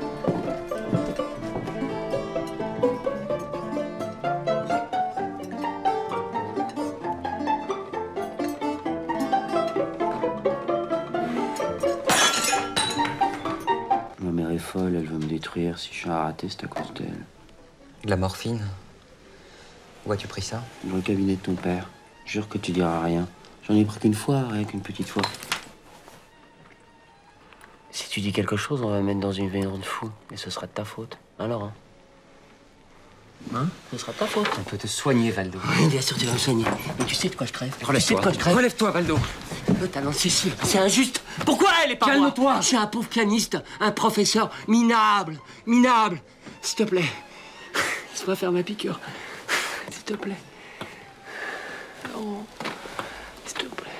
Ma mère est folle, elle veut me détruire. Si je suis un raté, c'est à cause d'elle. De la morphine? Où as-tu pris ça? Dans le cabinet de ton père. Jure que tu diras rien. J'en ai pris qu'une fois, rien qu'une petite fois. Si tu dis quelque chose, on va me mettre dans une maison de fou. Et ce sera de ta faute. Alors, hein? Hein? Ce sera de ta faute. On peut te soigner, Valdo. Oui, bien sûr, tu vas me soigner. Mais tu sais de quoi je crève? Relève-toi. Tu sais de quoi je crève? Relève-toi, Valdo. Talent Cécile, c'est injuste. Pourquoi elle est pas moi? Calme-toi. Je suis un pauvre pianiste, un professeur minable, minable. S'il te plaît, laisse-moi faire ma piqûre. S'il te plaît. Non, s'il te plaît.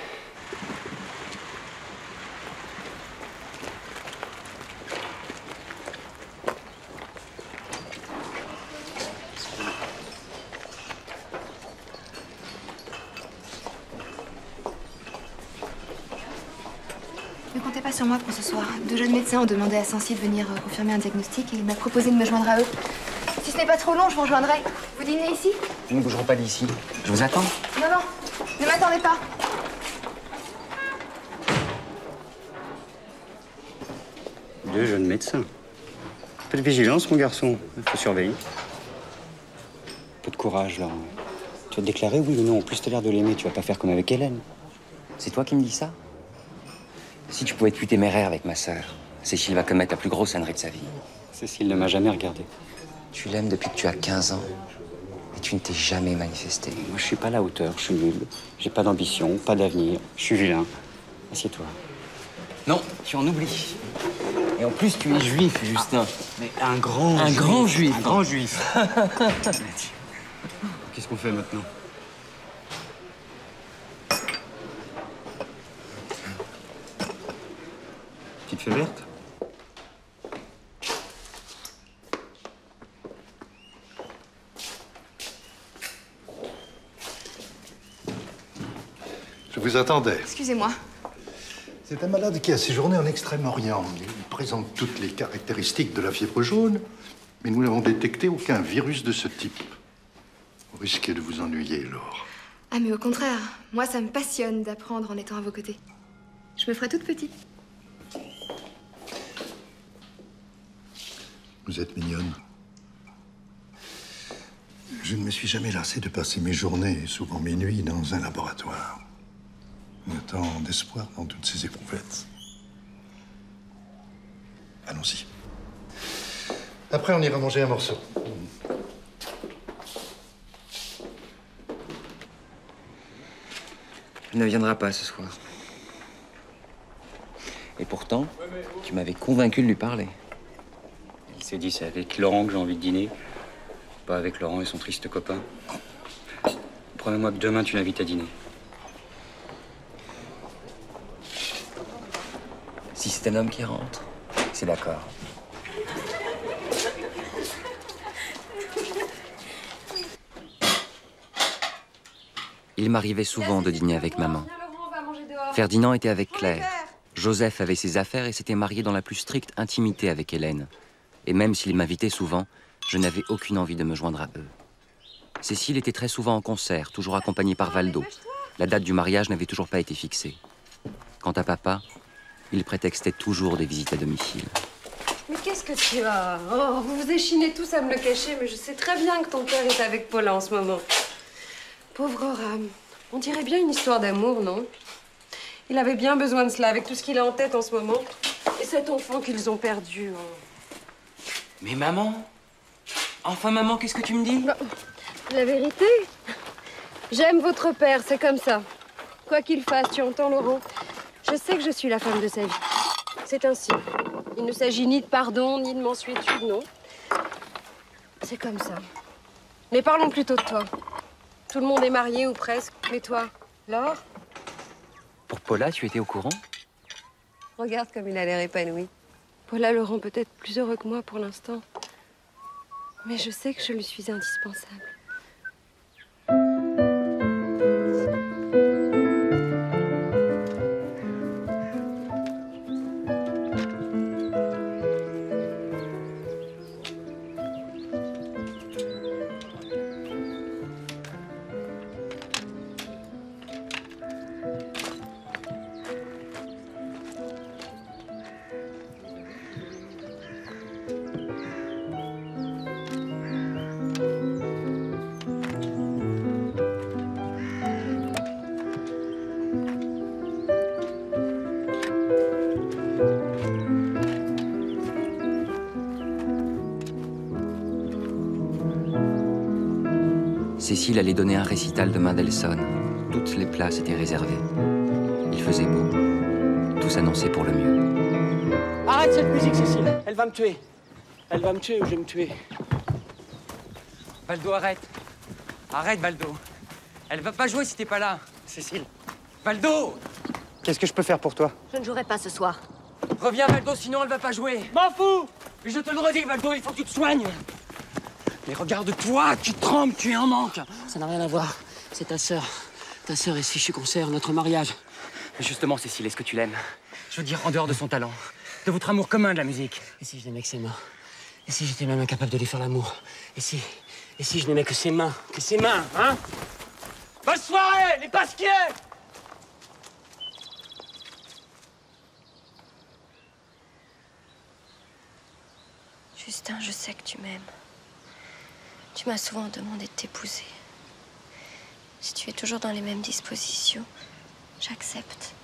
Ne comptez pas sur moi pour ce soir. Deux jeunes médecins ont demandé à Sancier de venir confirmer un diagnostic et il m'a proposé de me joindre à eux. Si ce n'est pas trop long, je vous rejoindrai. Vous dînez ici? Nous ne bougerons pas d'ici. Je vous attends. Non, non, ne m'attendez pas. Deux jeunes médecins. Un peu de vigilance, mon garçon. Il faut surveiller. Un peu de courage, là. Tu vas te déclarer, oui ou non? En plus, t'as l'air de l'aimer. Tu vas pas faire comme avec Hélène. C'est toi qui me dis ça? Si tu pouvais être plus téméraire avec ma sœur, Cécile va commettre la plus grosse ânerie de sa vie. Cécile ne m'a jamais regardé. Tu l'aimes depuis que tu as 15 ans. Et tu ne t'es jamais manifesté. Moi, je suis pas à la hauteur. Je suis nul. J'ai pas d'ambition, pas d'avenir. Je suis vilain. Assieds-toi. Non, tu en oublies. Et en plus, tu es juif, Justin. Mais un grand Un juif. grand juif. Un grand juif. Qu'est-ce qu'on fait maintenant? Petite fée verte? Je vous attendais. Excusez-moi. C'est un malade qui a séjourné en Extrême-Orient. Il présente toutes les caractéristiques de la fièvre jaune, mais nous n'avons détecté aucun virus de ce type. Vous risquez de vous ennuyer, Laure. Ah, mais au contraire, moi, ça me passionne d'apprendre en étant à vos côtés. Je me ferai toute petite. Vous êtes mignonne. Je ne me suis jamais lassé de passer mes journées, souvent mes nuits, dans un laboratoire. Autant d'espoir dans toutes ces éprouvettes. Allons-y. Après, on ira manger un morceau. Elle ne viendra pas ce soir. Et pourtant, tu m'avais convaincu de lui parler. Il s'est dit, c'est avec Laurent que j'ai envie de dîner. Pas avec Laurent et son triste copain. Promets-moi que demain, tu l'invites à dîner. Si c'est un homme qui rentre, c'est d'accord. Il m'arrivait souvent de dîner avec maman. Ferdinand était avec Claire. Joseph avait ses affaires et s'était marié dans la plus stricte intimité avec Hélène. Et même s'il m'invitait souvent, je n'avais aucune envie de me joindre à eux. Cécile était très souvent en concert, toujours accompagnée par Valdo. La date du mariage n'avait toujours pas été fixée. Quant à papa, il prétextait toujours des visites à domicile. Mais qu'est-ce que tu as? Oh, vous vous échinez tous à me le cacher, mais je sais très bien que ton père est avec Paula en ce moment. Pauvre Ram. On dirait bien une histoire d'amour, non? Il avait bien besoin de cela, avec tout ce qu'il a en tête en ce moment. Et cet enfant qu'ils ont perdu. Oh. Mais maman? Enfin, maman, qu'est-ce que tu me dis? La vérité, j'aime votre père, c'est comme ça. Quoi qu'il fasse, tu entends, Laurent? Je sais que je suis la femme de sa vie. C'est ainsi. Il ne s'agit ni de pardon, ni de mansuétude, non. C'est comme ça. Mais parlons plutôt de toi. Tout le monde est marié ou presque. Mais toi, Laure? Pour Paula, tu étais au courant? Regarde comme il a l'air épanoui. Paula le rend peut-être plus heureux que moi pour l'instant. Mais je sais que je lui suis indispensable. Cécile allait donner un récital de Mendelssohn. Toutes les places étaient réservées. Il faisait beau. Tout s'annonçait pour le mieux. Arrête cette musique, Cécile. Elle va me tuer. Elle va me tuer ou je vais me tuer. Valdo, arrête. Arrête, Valdo. Elle va pas jouer si t'es pas là. Cécile. Valdo! Qu'est-ce que je peux faire pour toi? Je ne jouerai pas ce soir. Reviens, Valdo, sinon elle va pas jouer. M'en fous! Mais je te le redis, Valdo, il faut que tu te soignes. Mais regarde-toi, tu trembles, tu es en manque. Ça n'a rien à voir. C'est ta sœur. Ta sœur est si chez concert, notre mariage. Mais justement, Cécile, est-ce que tu l'aimes? Je veux dire, en dehors de son talent, de votre amour commun de la musique. Et si je n'aimais que ses mains? Et si j'étais même incapable de lui faire l'amour? Et si je n'aimais que ses mains? Que ses mains, hein? Bonne soirée, les pasquiers! Justin, je sais que tu m'aimes. Tu m'as souvent demandé de t'épouser. Si tu es toujours dans les mêmes dispositions, j'accepte.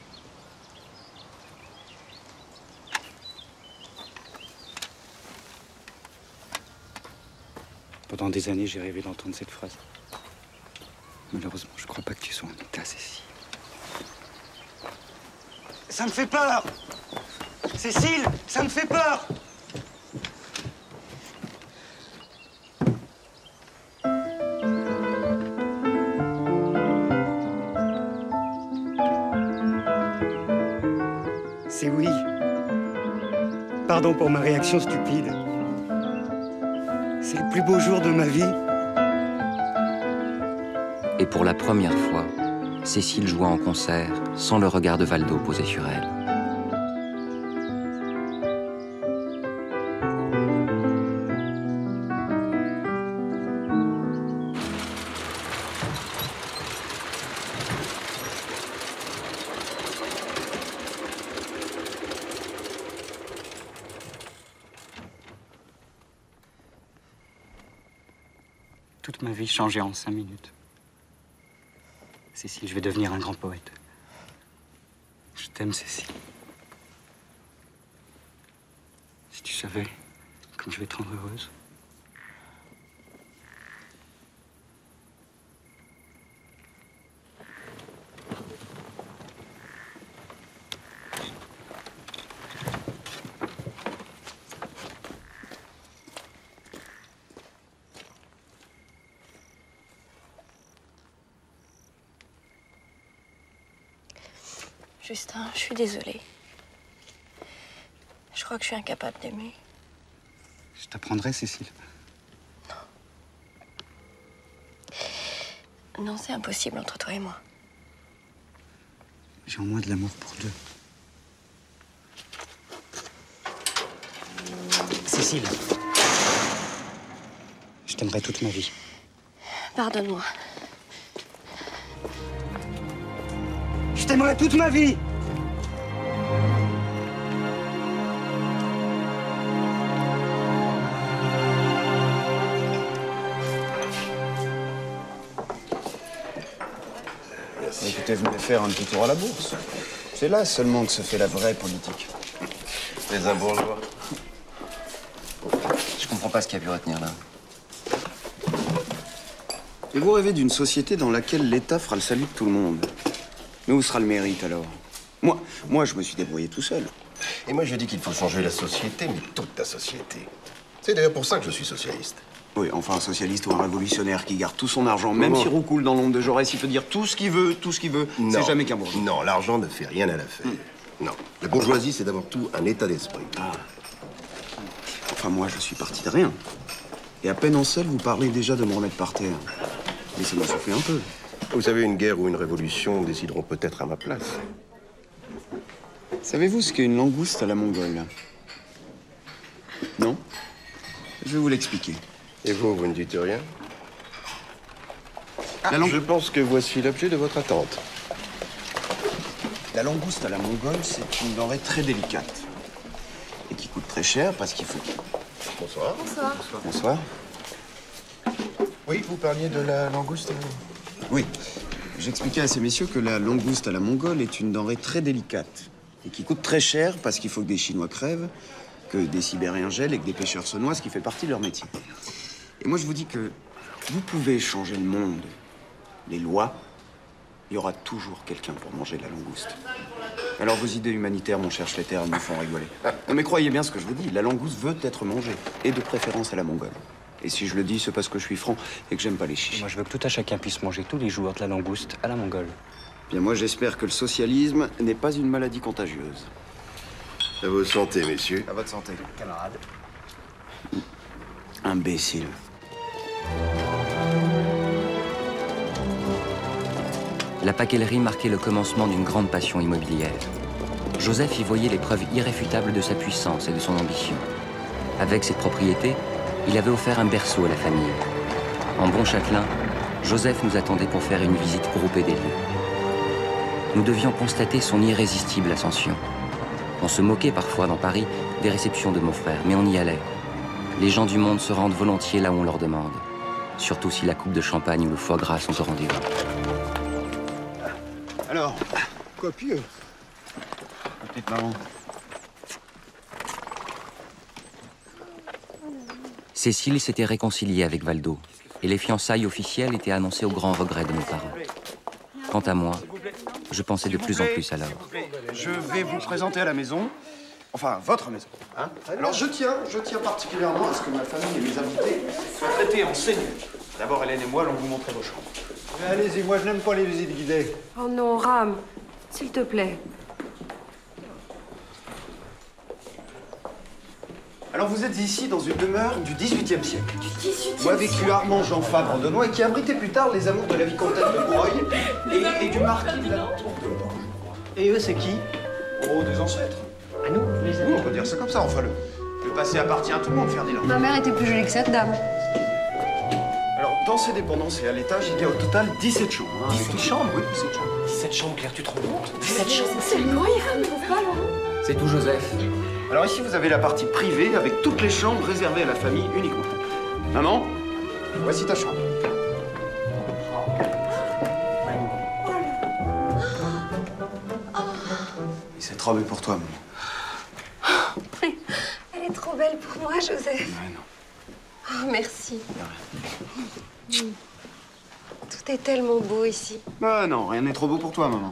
Pendant des années, j'ai rêvé d'entendre cette phrase. Malheureusement, je crois pas que tu sois en état, Cécile. Ça me fait peur! Cécile, ça me fait peur! C'est oui. Pardon pour ma réaction stupide. C'est le plus beau jour de ma vie. Et pour la première fois, Cécile joua en concert sans le regard de Valdo posé sur elle. Toute ma vie changeait en 5 minutes. Cécile, je vais devenir un grand poète. Je t'aime, Cécile. Si tu savais comme je vais te rendre heureuse. Justin, je suis désolée. Je crois que je suis incapable d'aimer. Je t'apprendrai, Cécile. Non, c'est impossible entre toi et moi. J'ai en moi de l'amour pour deux. Cécile. Je t'aimerai toute ma vie. Pardonne-moi. Je t'aimerai toute ma vie! Écoutez, venez faire un petit tour à la bourse. C'est là seulement que se fait la vraie politique. Les un bourgeois. Je comprends pas ce qui a pu retenir là. Et vous rêvez d'une société dans laquelle l'État fera le salut de tout le monde. Mais où sera le mérite, alors? Moi, je me suis débrouillé tout seul. Et moi, je dis qu'il faut changer la société, mais toute la société. C'est d'ailleurs pour ça que je suis socialiste. Oui, enfin, un socialiste ou un révolutionnaire qui garde tout son argent, même si roucoule dans l'ombre de Jaurès, il peut dire tout ce qu'il veut, c'est jamais qu'un bourgeois. Non, l'argent ne fait rien à l'affaire. Non. La bourgeoisie, c'est d'abord tout un état d'esprit. Enfin, moi, je suis parti de rien. Et à peine en selle, vous parlez déjà de me remettre par terre. Mais ça m'a soufflé un peu. Vous savez, une guerre ou une révolution décideront peut-être à ma place. Savez-vous ce qu'est une langouste à la mongole? Non? Je vais vous l'expliquer. Et vous ne dites rien? Je pense que voici l'objet de votre attente. La langouste à la mongole, c'est une denrée très délicate. Et qui coûte très cher parce qu'il faut... Bonsoir. Bonsoir. Bonsoir. Oui, vous parliez de la langouste? Oui. J'expliquais à ces messieurs que la langouste à la mongole est une denrée très délicate. Et qui coûte très cher parce qu'il faut que des Chinois crèvent, que des Sibériens gèlent et que des pêcheurs se noient, ce qui fait partie de leur métier. Et moi, je vous dis que Vous pouvez changer le monde, les lois, il y aura toujours quelqu'un pour manger de la langouste. Alors vos idées humanitaires, mon cher Schletter, elles me font rigoler. Non mais croyez bien ce que je vous dis, la langouste veut être mangée, et de préférence à la mongole. Et si je le dis, c'est parce que je suis franc et que j'aime pas les chiches. Moi, je veux que tout un chacun puisse manger tous les jours de la langouste à la mongole. Bien, moi, j'espère que le socialisme n'est pas une maladie contagieuse. À votre santé, messieurs. À votre santé. Camarade. Imbécile. La paquellerie marquait le commencement d'une grande passion immobilière. Joseph y voyait les preuves irréfutables de sa puissance et de son ambition. Avec cette propriété, il avait offert un berceau à la famille. En bon châtelain, Joseph nous attendait pour faire une visite groupée des lieux. Nous devions constater son irrésistible ascension. On se moquait parfois dans Paris des réceptions de mon frère, mais on y allait. Les gens du monde se rendent volontiers là où on leur demande. Surtout si la coupe de champagne ou le foie gras sont au rendez-vous. Alors, copieux. Petite maman. Cécile s'était réconciliée avec Valdo, et les fiançailles officielles étaient annoncées au grand regret de mes parents. Quant à moi, je pensais de plus en plus à l'or. Je vais vous présenter à la maison, enfin, votre maison. Hein. Alors, je tiens particulièrement à ce que ma famille et mes invités soient traités en seigneurs. D'abord, Hélène et moi allons vous montrer vos chambres. Allez-y, moi je n'aime pas les visites guidées. Oh non, Ram, s'il te plaît. Alors, vous êtes ici dans une demeure du XVIIIe siècle. Du XVIIIe Où a vécu Armand Jean Fabre de Noix et qui abritait plus tard les amours de la vicomtesse de Broglie et du marquis de la Tour de Bordeaux. Et eux, c'est qui? Oh, des ancêtres. À nous, les Oui, on peut dire ça comme ça, enfin, le passé appartient à tout le monde, Ferdinand. Ma mère était plus jolie que cette dame. Alors, dans ces dépendances et à l'étage, il y a au total 17 chambres. Hein, 17 chambres? Oui, 17 chambres. 17 chambres, Claire, tu te rends compte? 17 chambres? C'est incroyable, trouve pas, Laurent? C'est tout, Joseph. Alors ici, vous avez la partie privée avec toutes les chambres réservées à la famille uniquement. Maman, voici ta chambre. Et cette robe est pour toi, maman. Elle est trop belle pour moi, Joseph. Ouais, non. Oh, merci. Tout est tellement beau ici. Bah non, rien n'est trop beau pour toi, maman.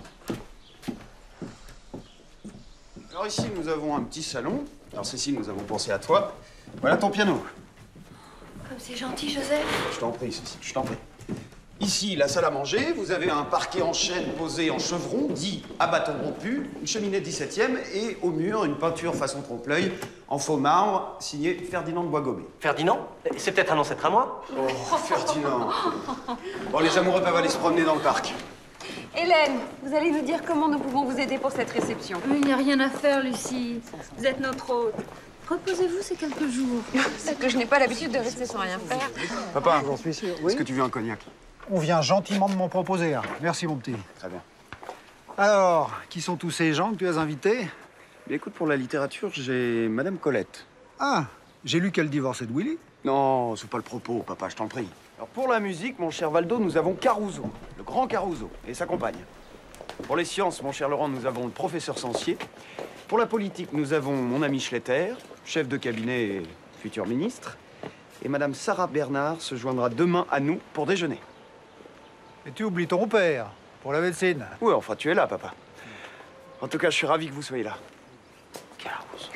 Alors ici, nous avons un petit salon. Alors Cécile, nous avons pensé à toi. Voilà ton piano. Comme c'est gentil, Joseph. Je t'en prie, Cécile, je t'en prie. Ici, la salle à manger, vous avez un parquet en chêne posé en chevron, dit à bâton rompu, une cheminée 17e et au mur, une peinture façon trompe-l'œil en faux marbre, signée Ferdinand de Boisgobet. Ferdinand? C'est peut-être un ancêtre à moi? Oh, Ferdinand. Bon, les amoureux peuvent aller se promener dans le parc. Hélène, vous allez nous dire comment nous pouvons vous aider pour cette réception. Il n'y a rien à faire, Lucie. Vous êtes notre hôte. Reposez-vous ces quelques jours. C'est que je n'ai pas l'habitude de rester sans rien faire. Papa, J'en suis sûr, oui. est-ce que tu veux un cognac? On vient gentiment de m'en proposer un. Merci, mon petit. Très bien. Alors, qui sont tous ces gens que tu as invités? Bien, écoute, pour la littérature, j'ai Madame Colette. Ah, j'ai lu qu'elle divorçait de Willy. Non, c'est pas le propos, papa, je t'en prie. Alors, pour la musique, mon cher Valdo, nous avons Caruso, le grand Caruso, et sa compagne. Pour les sciences, mon cher Laurent, nous avons le professeur Sancier. Pour la politique, nous avons mon ami Schletter, chef de cabinet et futur ministre. Et Madame Sarah Bernard se joindra demain à nous pour déjeuner. Et tu oublies ton père, pour la médecine. Oui, enfin, tu es là, papa. En tout cas, je suis ravi que vous soyez là. Caruso.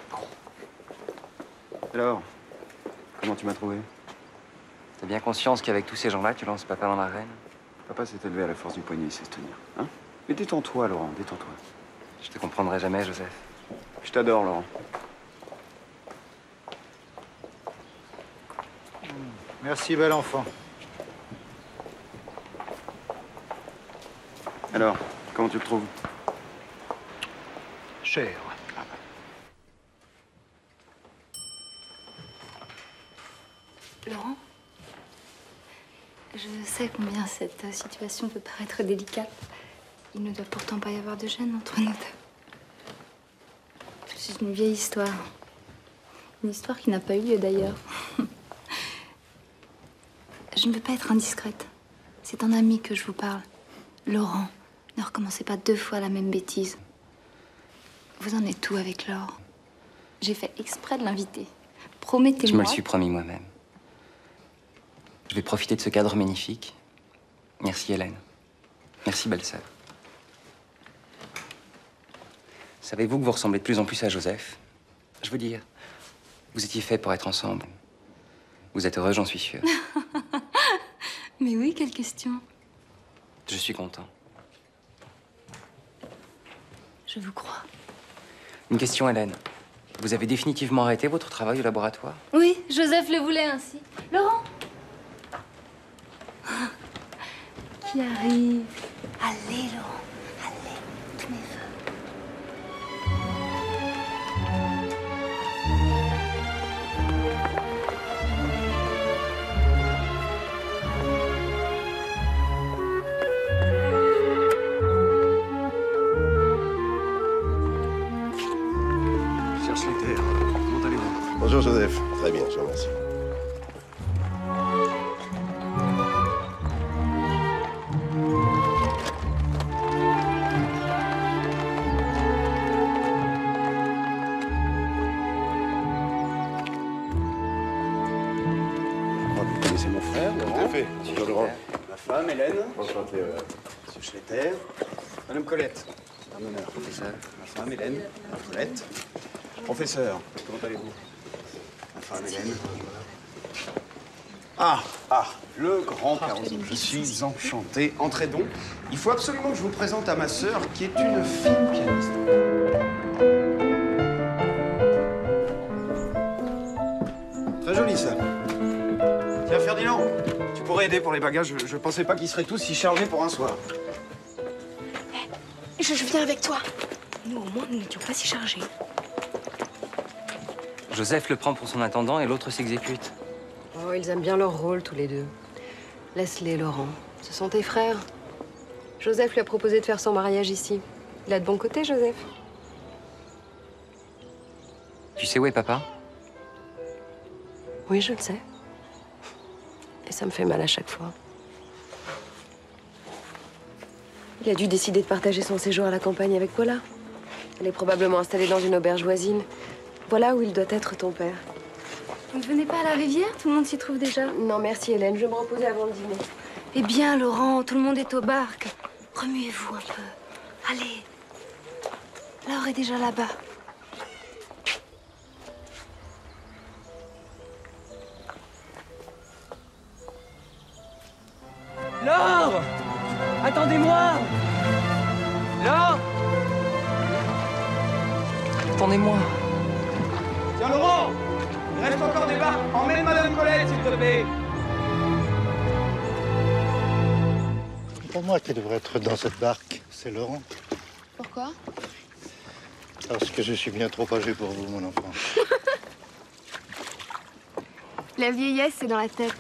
Alors, comment tu m'as trouvé? T'as bien conscience qu'avec tous ces gens-là, tu lances papa dans l'arène? Papa s'est élevé à la force du poignet, il sait se tenir. Hein? Mais détends-toi, Laurent, détends-toi. Je te comprendrai jamais, Joseph. Je t'adore, Laurent. Merci, bel enfant. Alors, comment tu le trouves? Cher. Laurent, je sais combien cette situation peut paraître délicate. Il ne doit pourtant pas y avoir de gêne entre nous deux. C'est une vieille histoire. Une histoire qui n'a pas eu lieu d'ailleurs. Je ne veux pas être indiscrète. C'est un ami que je vous parle. Laurent, ne recommencez pas 2 fois la même bêtise. Vous en êtes où avec Laure? J'ai fait exprès de l'inviter. Promettez-moi. Je me le suis promis moi-même. Je vais profiter de ce cadre magnifique. Merci Hélène. Merci belle sœur. Savez-vous que vous ressemblez de plus en plus à Joseph? Je veux dire, vous étiez faits pour être ensemble. Vous êtes heureux, j'en suis sûr. Mais oui, quelle question? Je suis content. Je vous crois. Une question, Hélène. Vous avez définitivement arrêté votre travail au laboratoire? Oui, Joseph le voulait ainsi. Laurent! Qui arrive? Allez, Laurent, allez, tous mes vœux. Cherche les terres. Comment allez-vous? Bonjour Joseph. Très bien, je vous remercie. Vous connaissez mon frère, Laurent? Tout à fait. Monsieur Laurent. Ma femme, Hélène. Enchanté. Monsieur Schletter. Madame Colette. Un honneur. Professeur. Ma femme, Hélène. Colette. Professeur, comment allez-vous? Ma femme, Hélène. Le grand Caruso. Je suis enchanté. Entrez donc. Il faut absolument que je vous présente à ma sœur, qui est une fine pianiste. Très joli, ça. Tiens, Ferdinand, tu pourrais aider pour les bagages. Je pensais pas qu'ils seraient tous si chargés pour un soir. Je viens avec toi. Nous, au moins, nous n'étions pas si chargés. Joseph le prend pour son intendant et l'autre s'exécute. Oh, ils aiment bien leur rôle, tous les deux. Laisse-les, Laurent. Ce sont tes frères. Joseph lui a proposé de faire son mariage ici. Il a de bon côté, Joseph. Tu sais où est papa? Oui, je le sais. Et ça me fait mal à chaque fois. Il a dû décider de partager son séjour à la campagne avec Paula. Elle est probablement installée dans une auberge voisine. Voilà où il doit être, ton père. Vous ne venez pas à la rivière? Tout le monde s'y trouve déjà. Non, merci, Hélène. Je vais me reposer avant le dîner. Eh bien, Laurent, tout le monde est au barque. Remuez-vous un peu. Allez. Laure est déjà là-bas. Laure! Attendez-moi! Laure! Attendez-moi. Tiens, Laurent! Il reste encore des barques. Emmène Madame Colette, s'il te plaît. Pour moi qui devrait être dans cette barque, c'est Laurent. Pourquoi? Parce que je suis bien trop âgé pour vous, mon enfant. La vieillesse, c'est dans la tête.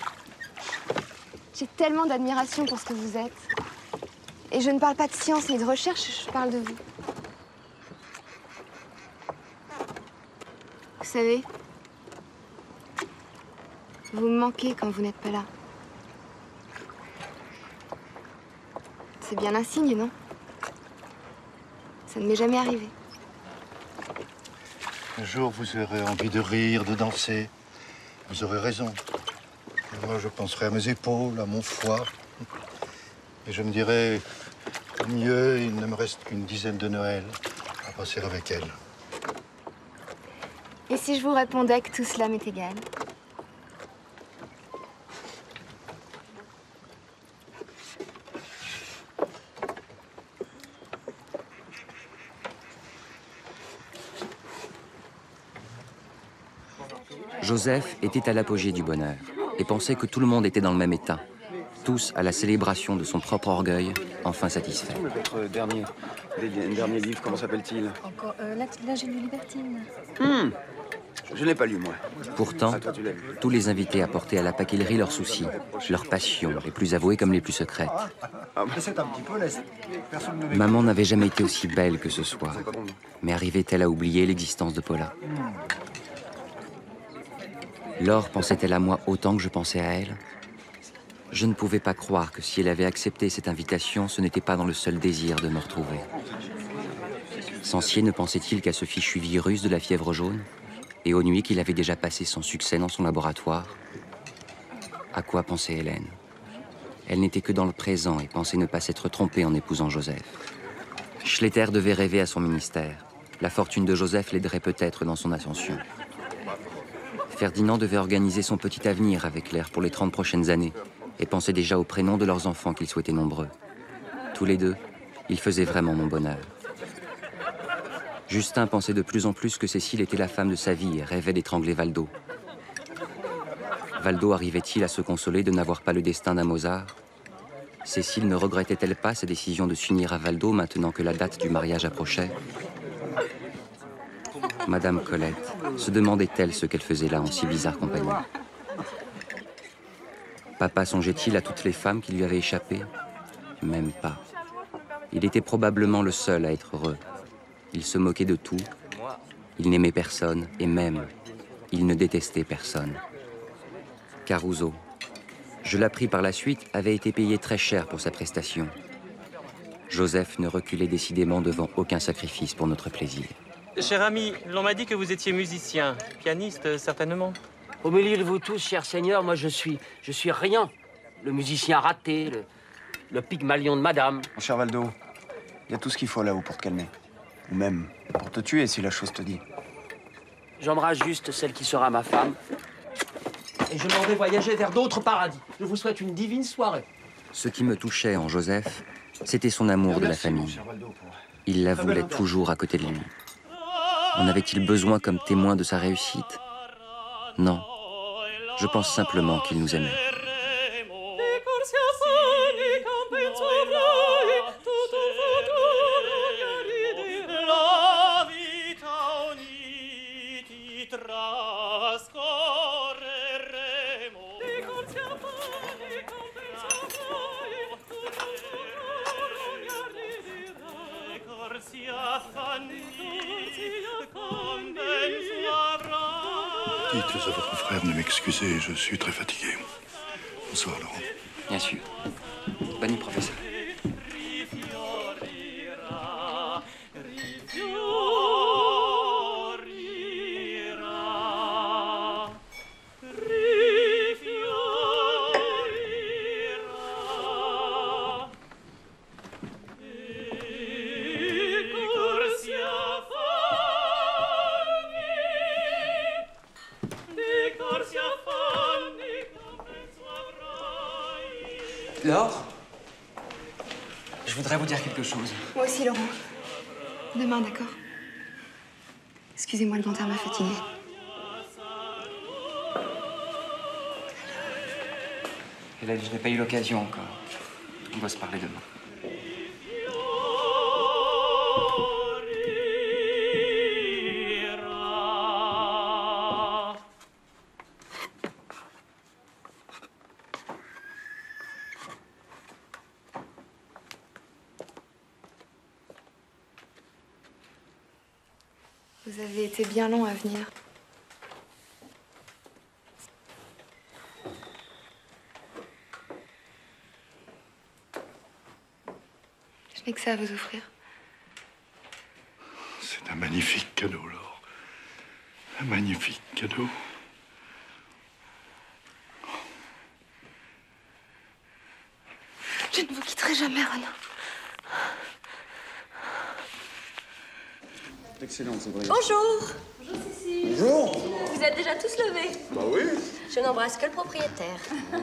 J'ai tellement d'admiration pour ce que vous êtes. Et je ne parle pas de science ni de recherche, je parle de vous. Vous savez, vous me manquez quand vous n'êtes pas là. C'est bien un signe, non? Ça ne m'est jamais arrivé. Un jour, vous aurez envie de rire, de danser. Vous aurez raison. Et moi, je penserai à mes épaules, à mon foie. Et je me dirai, au mieux, il ne me reste qu'une dizaine de Noël à passer avec elle. Et si je vous répondais que tout cela m'est égal? Joseph était à l'apogée du bonheur et pensait que tout le monde était dans le même état. Tous à la célébration de son propre orgueil, enfin satisfait. Votre dernier livre, comment s'appelle-t-il? Encore l'Ingénue libertine. Je ne l'ai pas lu, moi. Pourtant, Toi, tu l'as lu. tous les invités apportaient à la paquillerie leurs soucis, leurs passions, les plus avouées comme les plus secrètes. C'est un petit peu laisse. Personne ne Maman n'avait jamais été aussi belle que ce soir, mais arrivait-elle à oublier l'existence de Paula? Laure pensait-elle à moi autant que je pensais à elle? Je ne pouvais pas croire que si elle avait accepté cette invitation, ce n'était pas dans le seul désir de me retrouver. Sancier ne pensait-il qu'à ce fichu virus de la fièvre jaune? Et aux nuits qu'il avait déjà passé sans succès dans son laboratoire? À quoi pensait Hélène? Elle n'était que dans le présent et pensait ne pas s'être trompée en épousant Joseph. Schletter devait rêver à son ministère. La fortune de Joseph l'aiderait peut-être dans son ascension. Ferdinand devait organiser son petit avenir avec Claire pour les 30 prochaines années et pensait déjà aux prénoms de leurs enfants qu'il souhaitait nombreux. Tous les deux, ils faisaient vraiment mon bonheur. Justin pensait de plus en plus que Cécile était la femme de sa vie et rêvait d'étrangler Valdo. Valdo arrivait-il à se consoler de n'avoir pas le destin d'un Mozart? Cécile ne regrettait-elle pas sa décision de s'unir à Valdo maintenant que la date du mariage approchait? Madame Colette se demandait-elle ce qu'elle faisait là en si bizarre compagnie? Papa songeait-il à toutes les femmes qui lui avaient échappé? Même pas. Il était probablement le seul à être heureux. Il se moquait de tout, il n'aimait personne et même, il ne détestait personne. Caruso, je l'appris par la suite, avait été payé très cher pour sa prestation. Joseph ne reculait décidément devant aucun sacrifice pour notre plaisir. Cher ami, l'on m'a dit que vous étiez musicien, pianiste certainement. Au milieu de vous tous, cher Seigneur, moi je suis rien. Le musicien raté, le Pygmalion de madame. Mon cher Valdo, il y a tout ce qu'il faut là-haut pour te calmer. Ou même pour te tuer si la chose te dit. J'embrasse juste celle qui sera ma femme. Et je m'en vais voyager vers d'autres paradis. Je vous souhaite une divine soirée. Ce qui me touchait en Joseph, c'était son amour de la famille. Il la voulait toujours à côté de lui. En avait-il besoin comme témoin de sa réussite? Non. Je pense simplement qu'il nous aimait. Dites à votre frère de m'excuser, je suis très fatigué. Bonsoir, Laurent. Bien sûr. Bonne nuit, professeur. Laure, je voudrais vous dire quelque chose. Moi aussi, Laurent. Demain, d'accord? Excusez-moi, le dentaire m'a fatiguée. Hélène, je n'ai pas eu l'occasion encore. On doit se parler demain. Vous avez été bien long à venir. Je n'ai que ça à vous offrir. C'est un magnifique cadeau, Laure. Un magnifique cadeau. Je ne vous quitterai jamais, Renan. Excellent, c'est vrai. Bonjour. Bonjour, Cécile. Bonjour. Vous êtes déjà tous levés? Bah oui. Je n'embrasse que le propriétaire.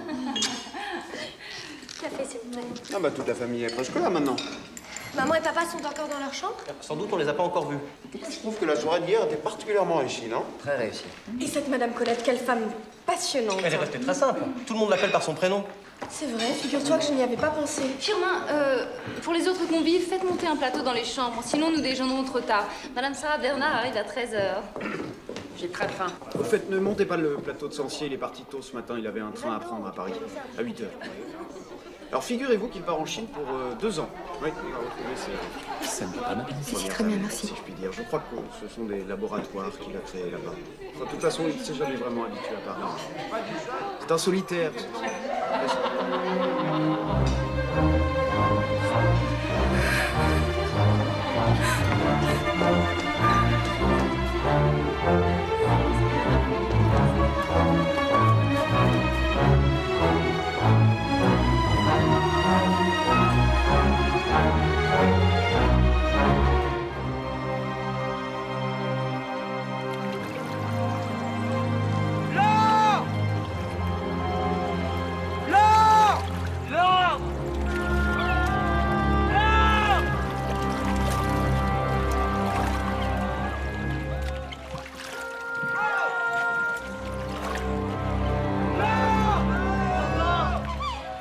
Café, s'il vous plaît. Ah bah toute la famille est presque là maintenant. Maman et papa sont encore dans leur chambre? Sans doute on les a pas encore vus. En tout cas, je trouve que la soirée d'hier était particulièrement réussie, non? Très réussi. Et cette Madame Colette, quelle femme passionnante. Elle est restée très simple. Tout le monde l'appelle par son prénom. C'est vrai, figure-toi que je n'y avais pas pensé. Firmin, pour les autres convives, faites monter un plateau dans les chambres, sinon nous déjeunerons trop tard. Madame Sarah Bernard arrive à 13h. J'ai très faim. Au fait, ne montez pas le plateau de Sancier, il est parti tôt ce matin, il avait un train à prendre à Paris, à 8h. Alors figurez-vous qu'il part en Chine pour 2 ans. Oui, il va retrouver ses... C'est très bien, merci. Si je puis dire. Je crois que ce sont des laboratoires qu'il a créés là-bas. Enfin, de toute façon, il ne s'est jamais vraiment habitué à Paris. C'est un solitaire.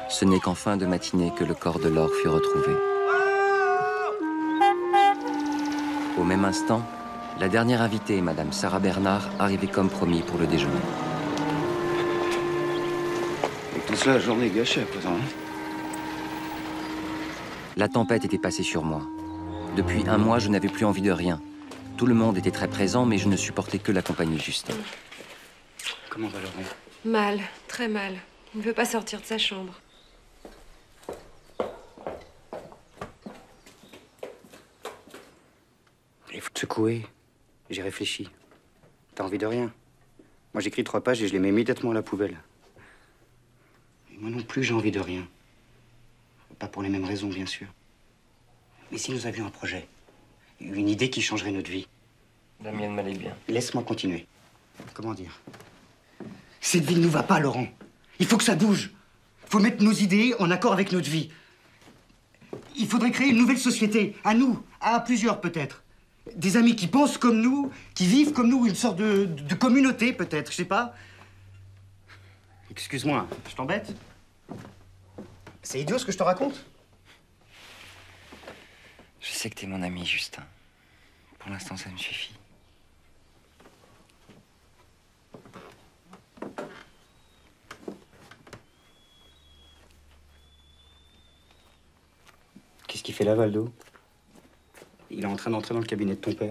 Ce n'est qu'en fin de matinée que le corps de Laure fut retrouvé. Au même instant, la dernière invitée, Madame Sarah Bernard, arrivait comme promis pour le déjeuner. Et tout cela, la journée gâchée à présent. Hein? La tempête était passée sur moi. Depuis un mois, je n'avais plus envie de rien. Tout le monde était très présent, mais je ne supportais que la compagnie de Justin. Comment va Laurent? Mal, très mal. Il ne veut pas sortir de sa chambre. Il faut te secouer. J'ai réfléchi. T'as envie de rien. Moi, j'écris 3 pages et je les mets immédiatement à la poubelle. Et moi non plus, j'ai envie de rien. Pas pour les mêmes raisons, bien sûr. Mais si nous avions un projet, une idée qui changerait notre vie. La mienne m'allait bien. Laisse-moi continuer. Comment dire? Cette vie ne nous va pas, Laurent. Il faut que ça bouge. Il faut mettre nos idées en accord avec notre vie. Il faudrait créer une nouvelle société. À nous, à plusieurs peut-être. Des amis qui pensent comme nous, qui vivent comme nous, une sorte de communauté peut-être, je sais pas. Excuse-moi, je t'embête? C'est idiot ce que je te raconte? Je sais que t'es mon ami, Justin. Pour l'instant, ça me suffit. Qu'est-ce qu'il fait là, Valdo? Il est en train d'entrer dans le cabinet de ton père.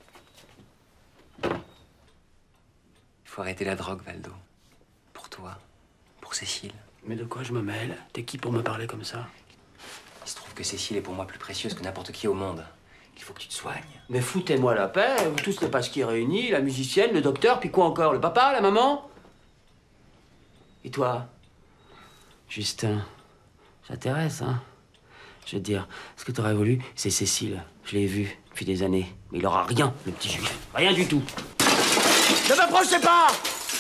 Il faut arrêter la drogue, Valdo. Pour toi, pour Cécile. Mais de quoi je me mêle? T'es qui pour me parler comme ça? Il se trouve que Cécile est pour moi plus précieuse que n'importe qui au monde. Il faut que tu te soignes. Mais foutez-moi la paix, vous tous n'est pas ce qui réunit, la musicienne, le docteur, puis quoi encore? Le papa, la maman? Et toi? Justin, ça t'intéresse, hein? Je vais te dire, ce que t'aurais voulu, c'est Cécile. Je l'ai vue depuis des années. Mais il aura rien, le petit juif. Rien du tout. Ne m'approchez pas!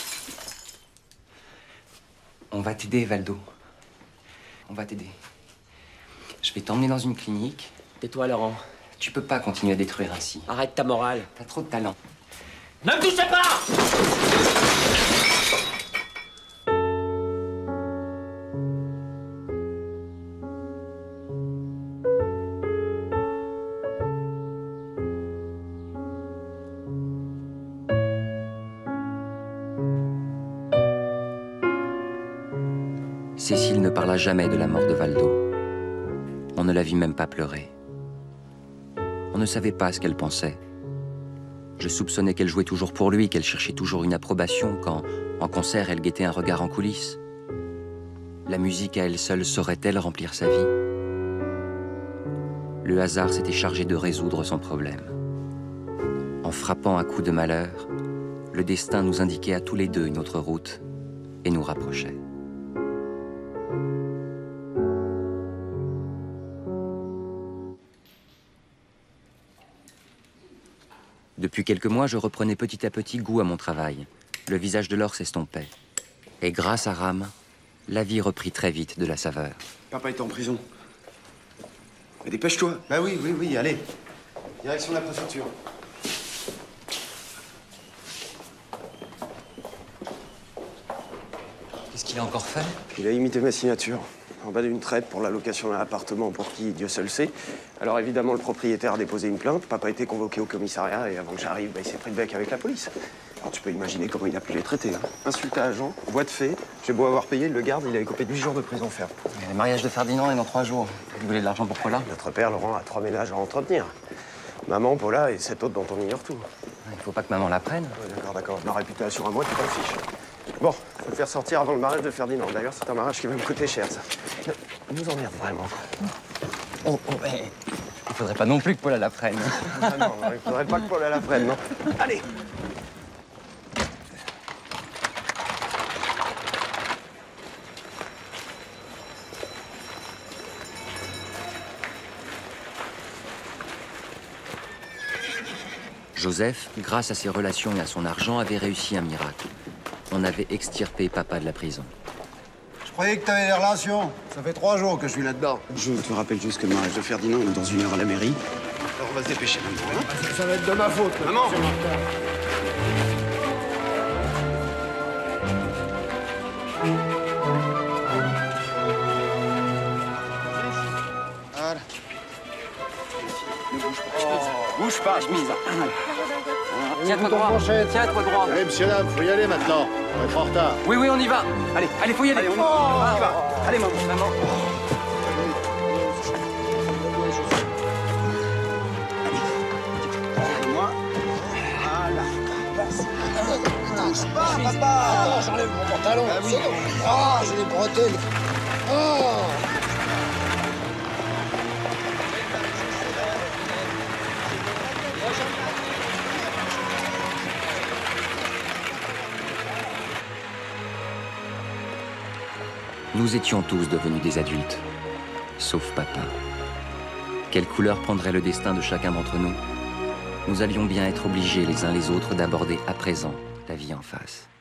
On va t'aider, Valdo. On va t'aider. Je vais t'emmener dans une clinique. Tais-toi, Laurent. Tu peux pas continuer à détruire ainsi. Arrête ta morale. T'as trop de talent. Ne me touchez pas! Cécile ne parla jamais de la mort de Valdo. On ne la vit même pas pleurer. On ne savait pas ce qu'elle pensait. Je soupçonnais qu'elle jouait toujours pour lui, qu'elle cherchait toujours une approbation quand, en concert, elle guettait un regard en coulisses. La musique à elle seule saurait-elle remplir sa vie? Le hasard s'était chargé de résoudre son problème. En frappant à coups de malheur, le destin nous indiquait à tous les deux une autre route et nous rapprochait. Depuis quelques mois, je reprenais petit à petit goût à mon travail. Le visage de Laure s'estompait. Et grâce à Ram, la vie reprit très vite de la saveur. Papa est en prison. Mais dépêche-toi. Bah oui, allez. Direction de la préfecture. Qu'est-ce qu'il a encore fait? Il a imité ma signature. En bas d'une traite pour la location d'un appartement pour qui Dieu seul sait. Alors évidemment, le propriétaire a déposé une plainte. Papa a été convoqué au commissariat et avant que j'arrive, il s'est pris de bec avec la police. Alors tu peux imaginer comment il a pu les traiter. Hein. Insulte à agent, voie de fait. J'ai beau avoir payé, le garde, il a écopé de 8 jours de prison ferme. Le mariage de Ferdinand est dans 3 jours. Vous voulez de l'argent pour Paula? Notre père, Laurent, a 3 ménages à entretenir. Maman, Paula et 7 autres dont on ignore tout. Il faut pas que maman la prenne. Ouais, d'accord. Ma réputation à moi, tu t'en fiches. Bon, faut le faire sortir avant le mariage de Ferdinand. D'ailleurs, c'est un mariage qui va me coûter cher, ça. Il nous emmerde vraiment. Ouais. Il faudrait pas non plus que Paula la prenne. Ah non, il faudrait pas que Paula la prenne, non. Allez! Joseph, grâce à ses relations et à son argent, avait réussi un miracle. On avait extirpé papa de la prison. Je croyais que t'avais des relations. Ça fait 3 jours que je suis là-dedans. Je te rappelle juste que le mariage de Ferdinand est dans 1 heure à la mairie. Alors on va se dépêcher maintenant. Ça va être de ma faute. Maman! bouge pas, chemise. Tiens-toi droit. Tiens-toi droit. Allez, monsieur, dame, faut y aller maintenant. On va être en retard. Oui, oui, on y va. Allez, allez, faut y aller. Allez, on y va. Allez, maman. Moi. Voilà. Bouge pas, papa. J'enlève mon pantalon. Ah oui. Ah, j'ai les bretelles. Oh. Nous étions tous devenus des adultes, sauf papa. Quelle couleur prendrait le destin de chacun d'entre nous? Nous allions bien être obligés les uns les autres d'aborder à présent la vie en face.